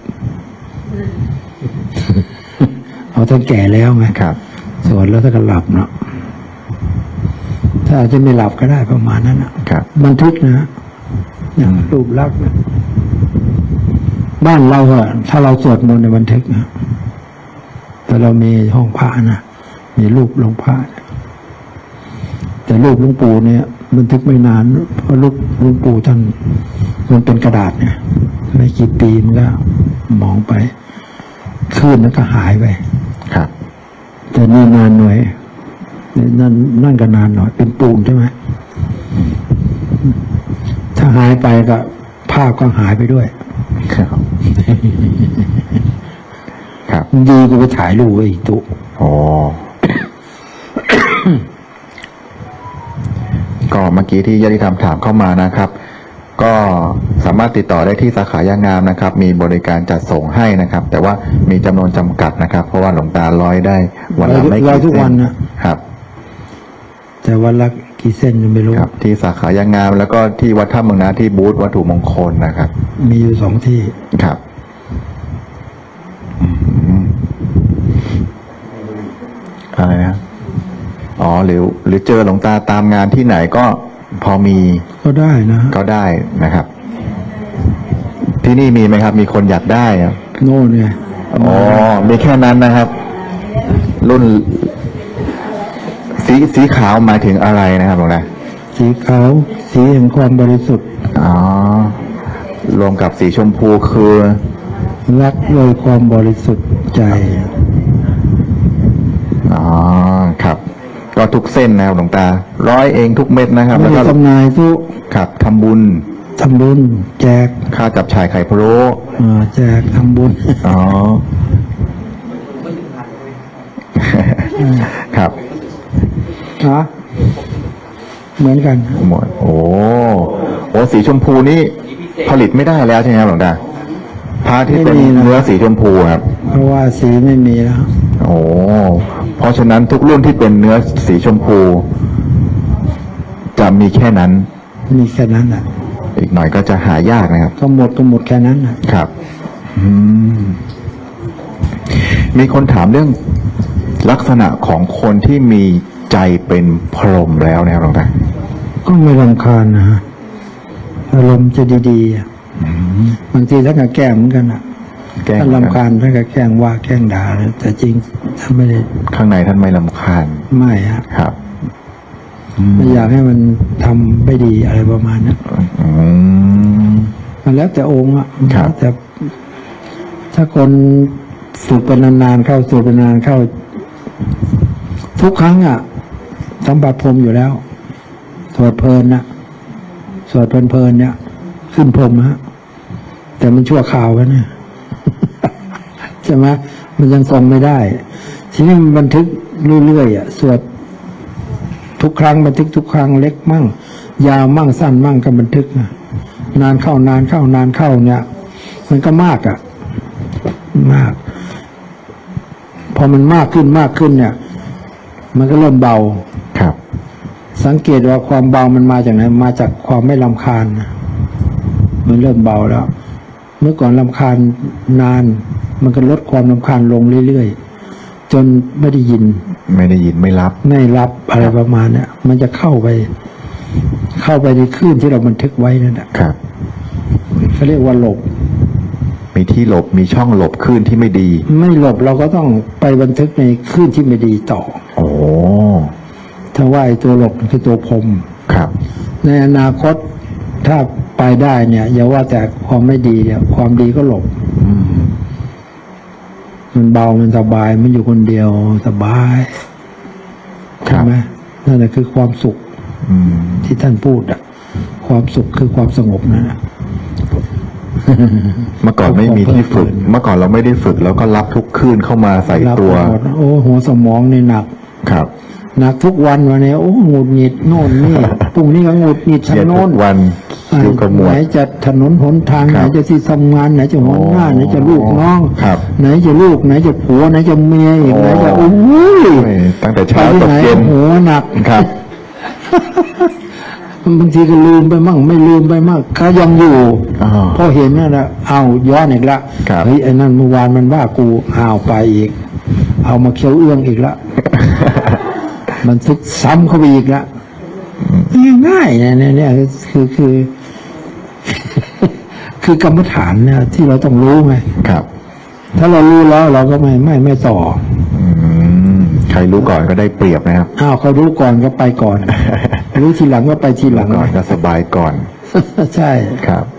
เอาท่านแก่แล้วไงครับสวดแล้วท่านก็หลับเนาะถ้าอาจจะไม่หลับก็ได้ประมาณนั้นนะครับ บันทึกนะอย่างรูปลักษณ์นะบ้านเราอะถ้าเราสวดมนต์ในบันทึกนะแต่เรามีห้องพระนะมีรูปหลวงพ่อแต่รูปหลวงปู่เนี่ยบันทึกไม่นานเพราะรูปหลวงปู่ท่านมันเป็นกระดาษเนี่ยไม่กี่ปีมันก็มองไปคลื่นแล้วก็หายไปครับแต่นี่นานหน่อยนั่นนั่นก็นานหน่อยเป็นปูนใช่ไหมถ้าหายไปก็ภาพก็หายไปด้วยครับ ครับดีก็ไปถ่ายรูปไว้อีกตุอ๋อ ก็เมื่อกี้ที่ญาติธรรมถามเข้ามานะครับ ก็สามารถติดต่อได้ที่สาขายางงามนะครับ มีบริการจัดส่งให้นะครับ แต่ว่ามีจำนวนจำกัดนะครับ เพราะว่าหลวงตาร้อยได้วันละไม่ร้อยกี่ทุกเส้วันนนะครับแต่วันละกี่เส้นยังไม่รู้ครับ ที่สาขายางงาม แล้วก็ที่วัดท่าเมืองนาที่บูธวัตถุมงคลนะครับมีอยู่สองที่ครับอืมอะไรนะอ๋อหรือหรือเจอหลวงตาตามงานที่ไหนก็พอมีก็ได้นะก็ได้นะครับ ที่นี่มีไหมครับ มีคนอยากได้ครับโน่นไงอ๋อมีแค่นั้นนะครับ รุ่น สีสีขาวหมายถึงอะไรนะครับหลวงตาสีขาวสีแห่งความบริสุทธิ์อ๋อรวมกับสีชมพูคือรักด้วยความบริสุทธิ์ใจอ๋อครับ ก็ทุกเส้นนะครับหลวงตา ร้อยเองทุกเม็ดนะครับไม่แล้วก็จำหน่ายทุกครับทำบุญทำบุญแจกค่าจับฉ่ายไข่พะโล้อ่าแจกทำบุญอ๋อ ครับฮะเหมือนกันหมดโอ้โอ้สีชมพูนี่ผลิตไม่ได้แล้วใช่ไหมครับหลวงตาผ้าที่เป็นไม่มีนะเนื้อสีชมพูครับเพราะว่าสีไม่มีแล้วโอ้เพราะฉะนั้นทุกรุ่นที่เป็นเนื้อสีชมพู จะมีแค่นั้นมีแค่นั้นแหละอีกหน่อยก็จะหายากนะครับก็หมดก็หมดแค่นั้นน่ะครับ อืม มีคนถามเรื่องลักษณะของคนที่มีใจเป็นพรหมแล้วนะครับหลวงตาก็ไม่รำคาญนะฮะอารมณ์จะดีๆอ่ะบางทีท่านก็แกล้งเหมือนกันอ่ะแกล้งท่านรำคาญท่านก็แกล้งว่าแกล้งด่าเลยแต่จริงท่านไม่ได้ข้างในท่านไม่ลำคาญไม่ฮะครับไม่อยากให้มันทำไม่ดีอะไรประมาณนั้นอืมมันแล้วแต่องค์อ่ะครับแต่ถ้าคนฝึกเป็นนานๆเข้าสูตรเป็นนานเข้า ทุกครั้งอ่ะสัมผัสพรหมอยู่แล้วสวดเพลินนะสวดเพลินๆเนี่ย ขึ้นพรหมฮะแต่มันชั่วคราวกันเนี่ย ใช่ไหมมันยังทรงไม่ได้ ทีนี้มันบันทึกเรื่อยๆอ่ะสวดทุกครั้งบันทึกทุกครั้งเล็กมั่ง ยาวมั่งสั้นมั่งก็บันทึกนะนานเข้านานเข้านานเข้าเนี่ย มันก็มากอ่ะ มาก พอมันมากขึ้นมากขึ้นเนี่ย มันก็เริ่มเบาครับสังเกตว่าความเบามันมาจากไหนมาจากความไม่รำคาญนะมันเริ่มเบาแล้ว เมื่อก่อนรำคาญนาน มันก็ลดความรำคาญลงเรื่อยๆจนไม่ได้ยินไม่ได้ยินไม่รับไม่รับอะไรประมาณเนี้ยมันจะเข้าไป เข้าไปในคลื่นที่เราบันทึกไว้นั่นแหละครับเขาเรียกว่าหลบมีที่หลบมีช่องหลบคลื่นที่ไม่ดีไม่หลบเราก็ต้องไปบันทึกในคลื่นที่ไม่ดีต่อโอ้ถ้าว่าไอ้ตัวหลบคือตัวพรหมครับในอนาคตถ้าไปได้เนี่ย อย่าว่าแต่ความไม่ดีเนี่ย ความดีก็หลบอืมมันเบามันสบายมันอยู่คนเดียวสบายครัใช่บไหมนั่นแหละคือความสุขอืมที่ท่านพูดอะความสุขคือความสงบนั่นแหละเมื่อก่อนไม่มีที่ฝึก เมื่อก่อนเราไม่ได้ฝึกแล้วก็รับทุกคลื่นเข้ามาใส่รับตัวหมดโอ้หัวสมองนี่หนักครับหนักทุกวันวันนี้โอ้หงุดหงิดโน่นนี่พรุ่งนี้ก็หงุดหงิดเครีทาย งดโน่ทุนกวันอยู่กับหมวไหนดจะถนนหนทางคไหนรับจะที่ทำงานไหนจะหัวหน้าโอ้ไหนจะลูกน้องครับไหนจะลูกไหนจะผัวไหนจะเมียอีกโอ้ไหนจะโอ้ยโอ้ยตั้งแต่เช้าไปตที่กไหนเย็นโอ้โหหนักครับบางทีก็ลืมไปมั่งไม่ลืมไปมั่งเขายังอยู่อ๋อพอเห็นนั่นแหละเอาย้อนอีกละครับเฮ้ยไอ้นั่นเมื่อวานมันว่ากูอ้าวไปอีก เอามาเคี้ยวเอื้องอีกละ มันซึกซ้ำเข้าไปอีกละง่ายๆเนี่ยเนี่ยเนี่ยคือคือ คือกรรมฐานเนี่ยที่เราต้องรู้ไงครับถ้าเรารู้แล้วเราก็ไม่ไม่ไม่ต่ออืมใครรู้ก่อนก็ได้เปรียบนะครับอ้าวเขารู้ก่อนก็ไปก่อน รู้ทีหลังก็ไปทีหลังก่อนก็สบายก่อนใช่ครับ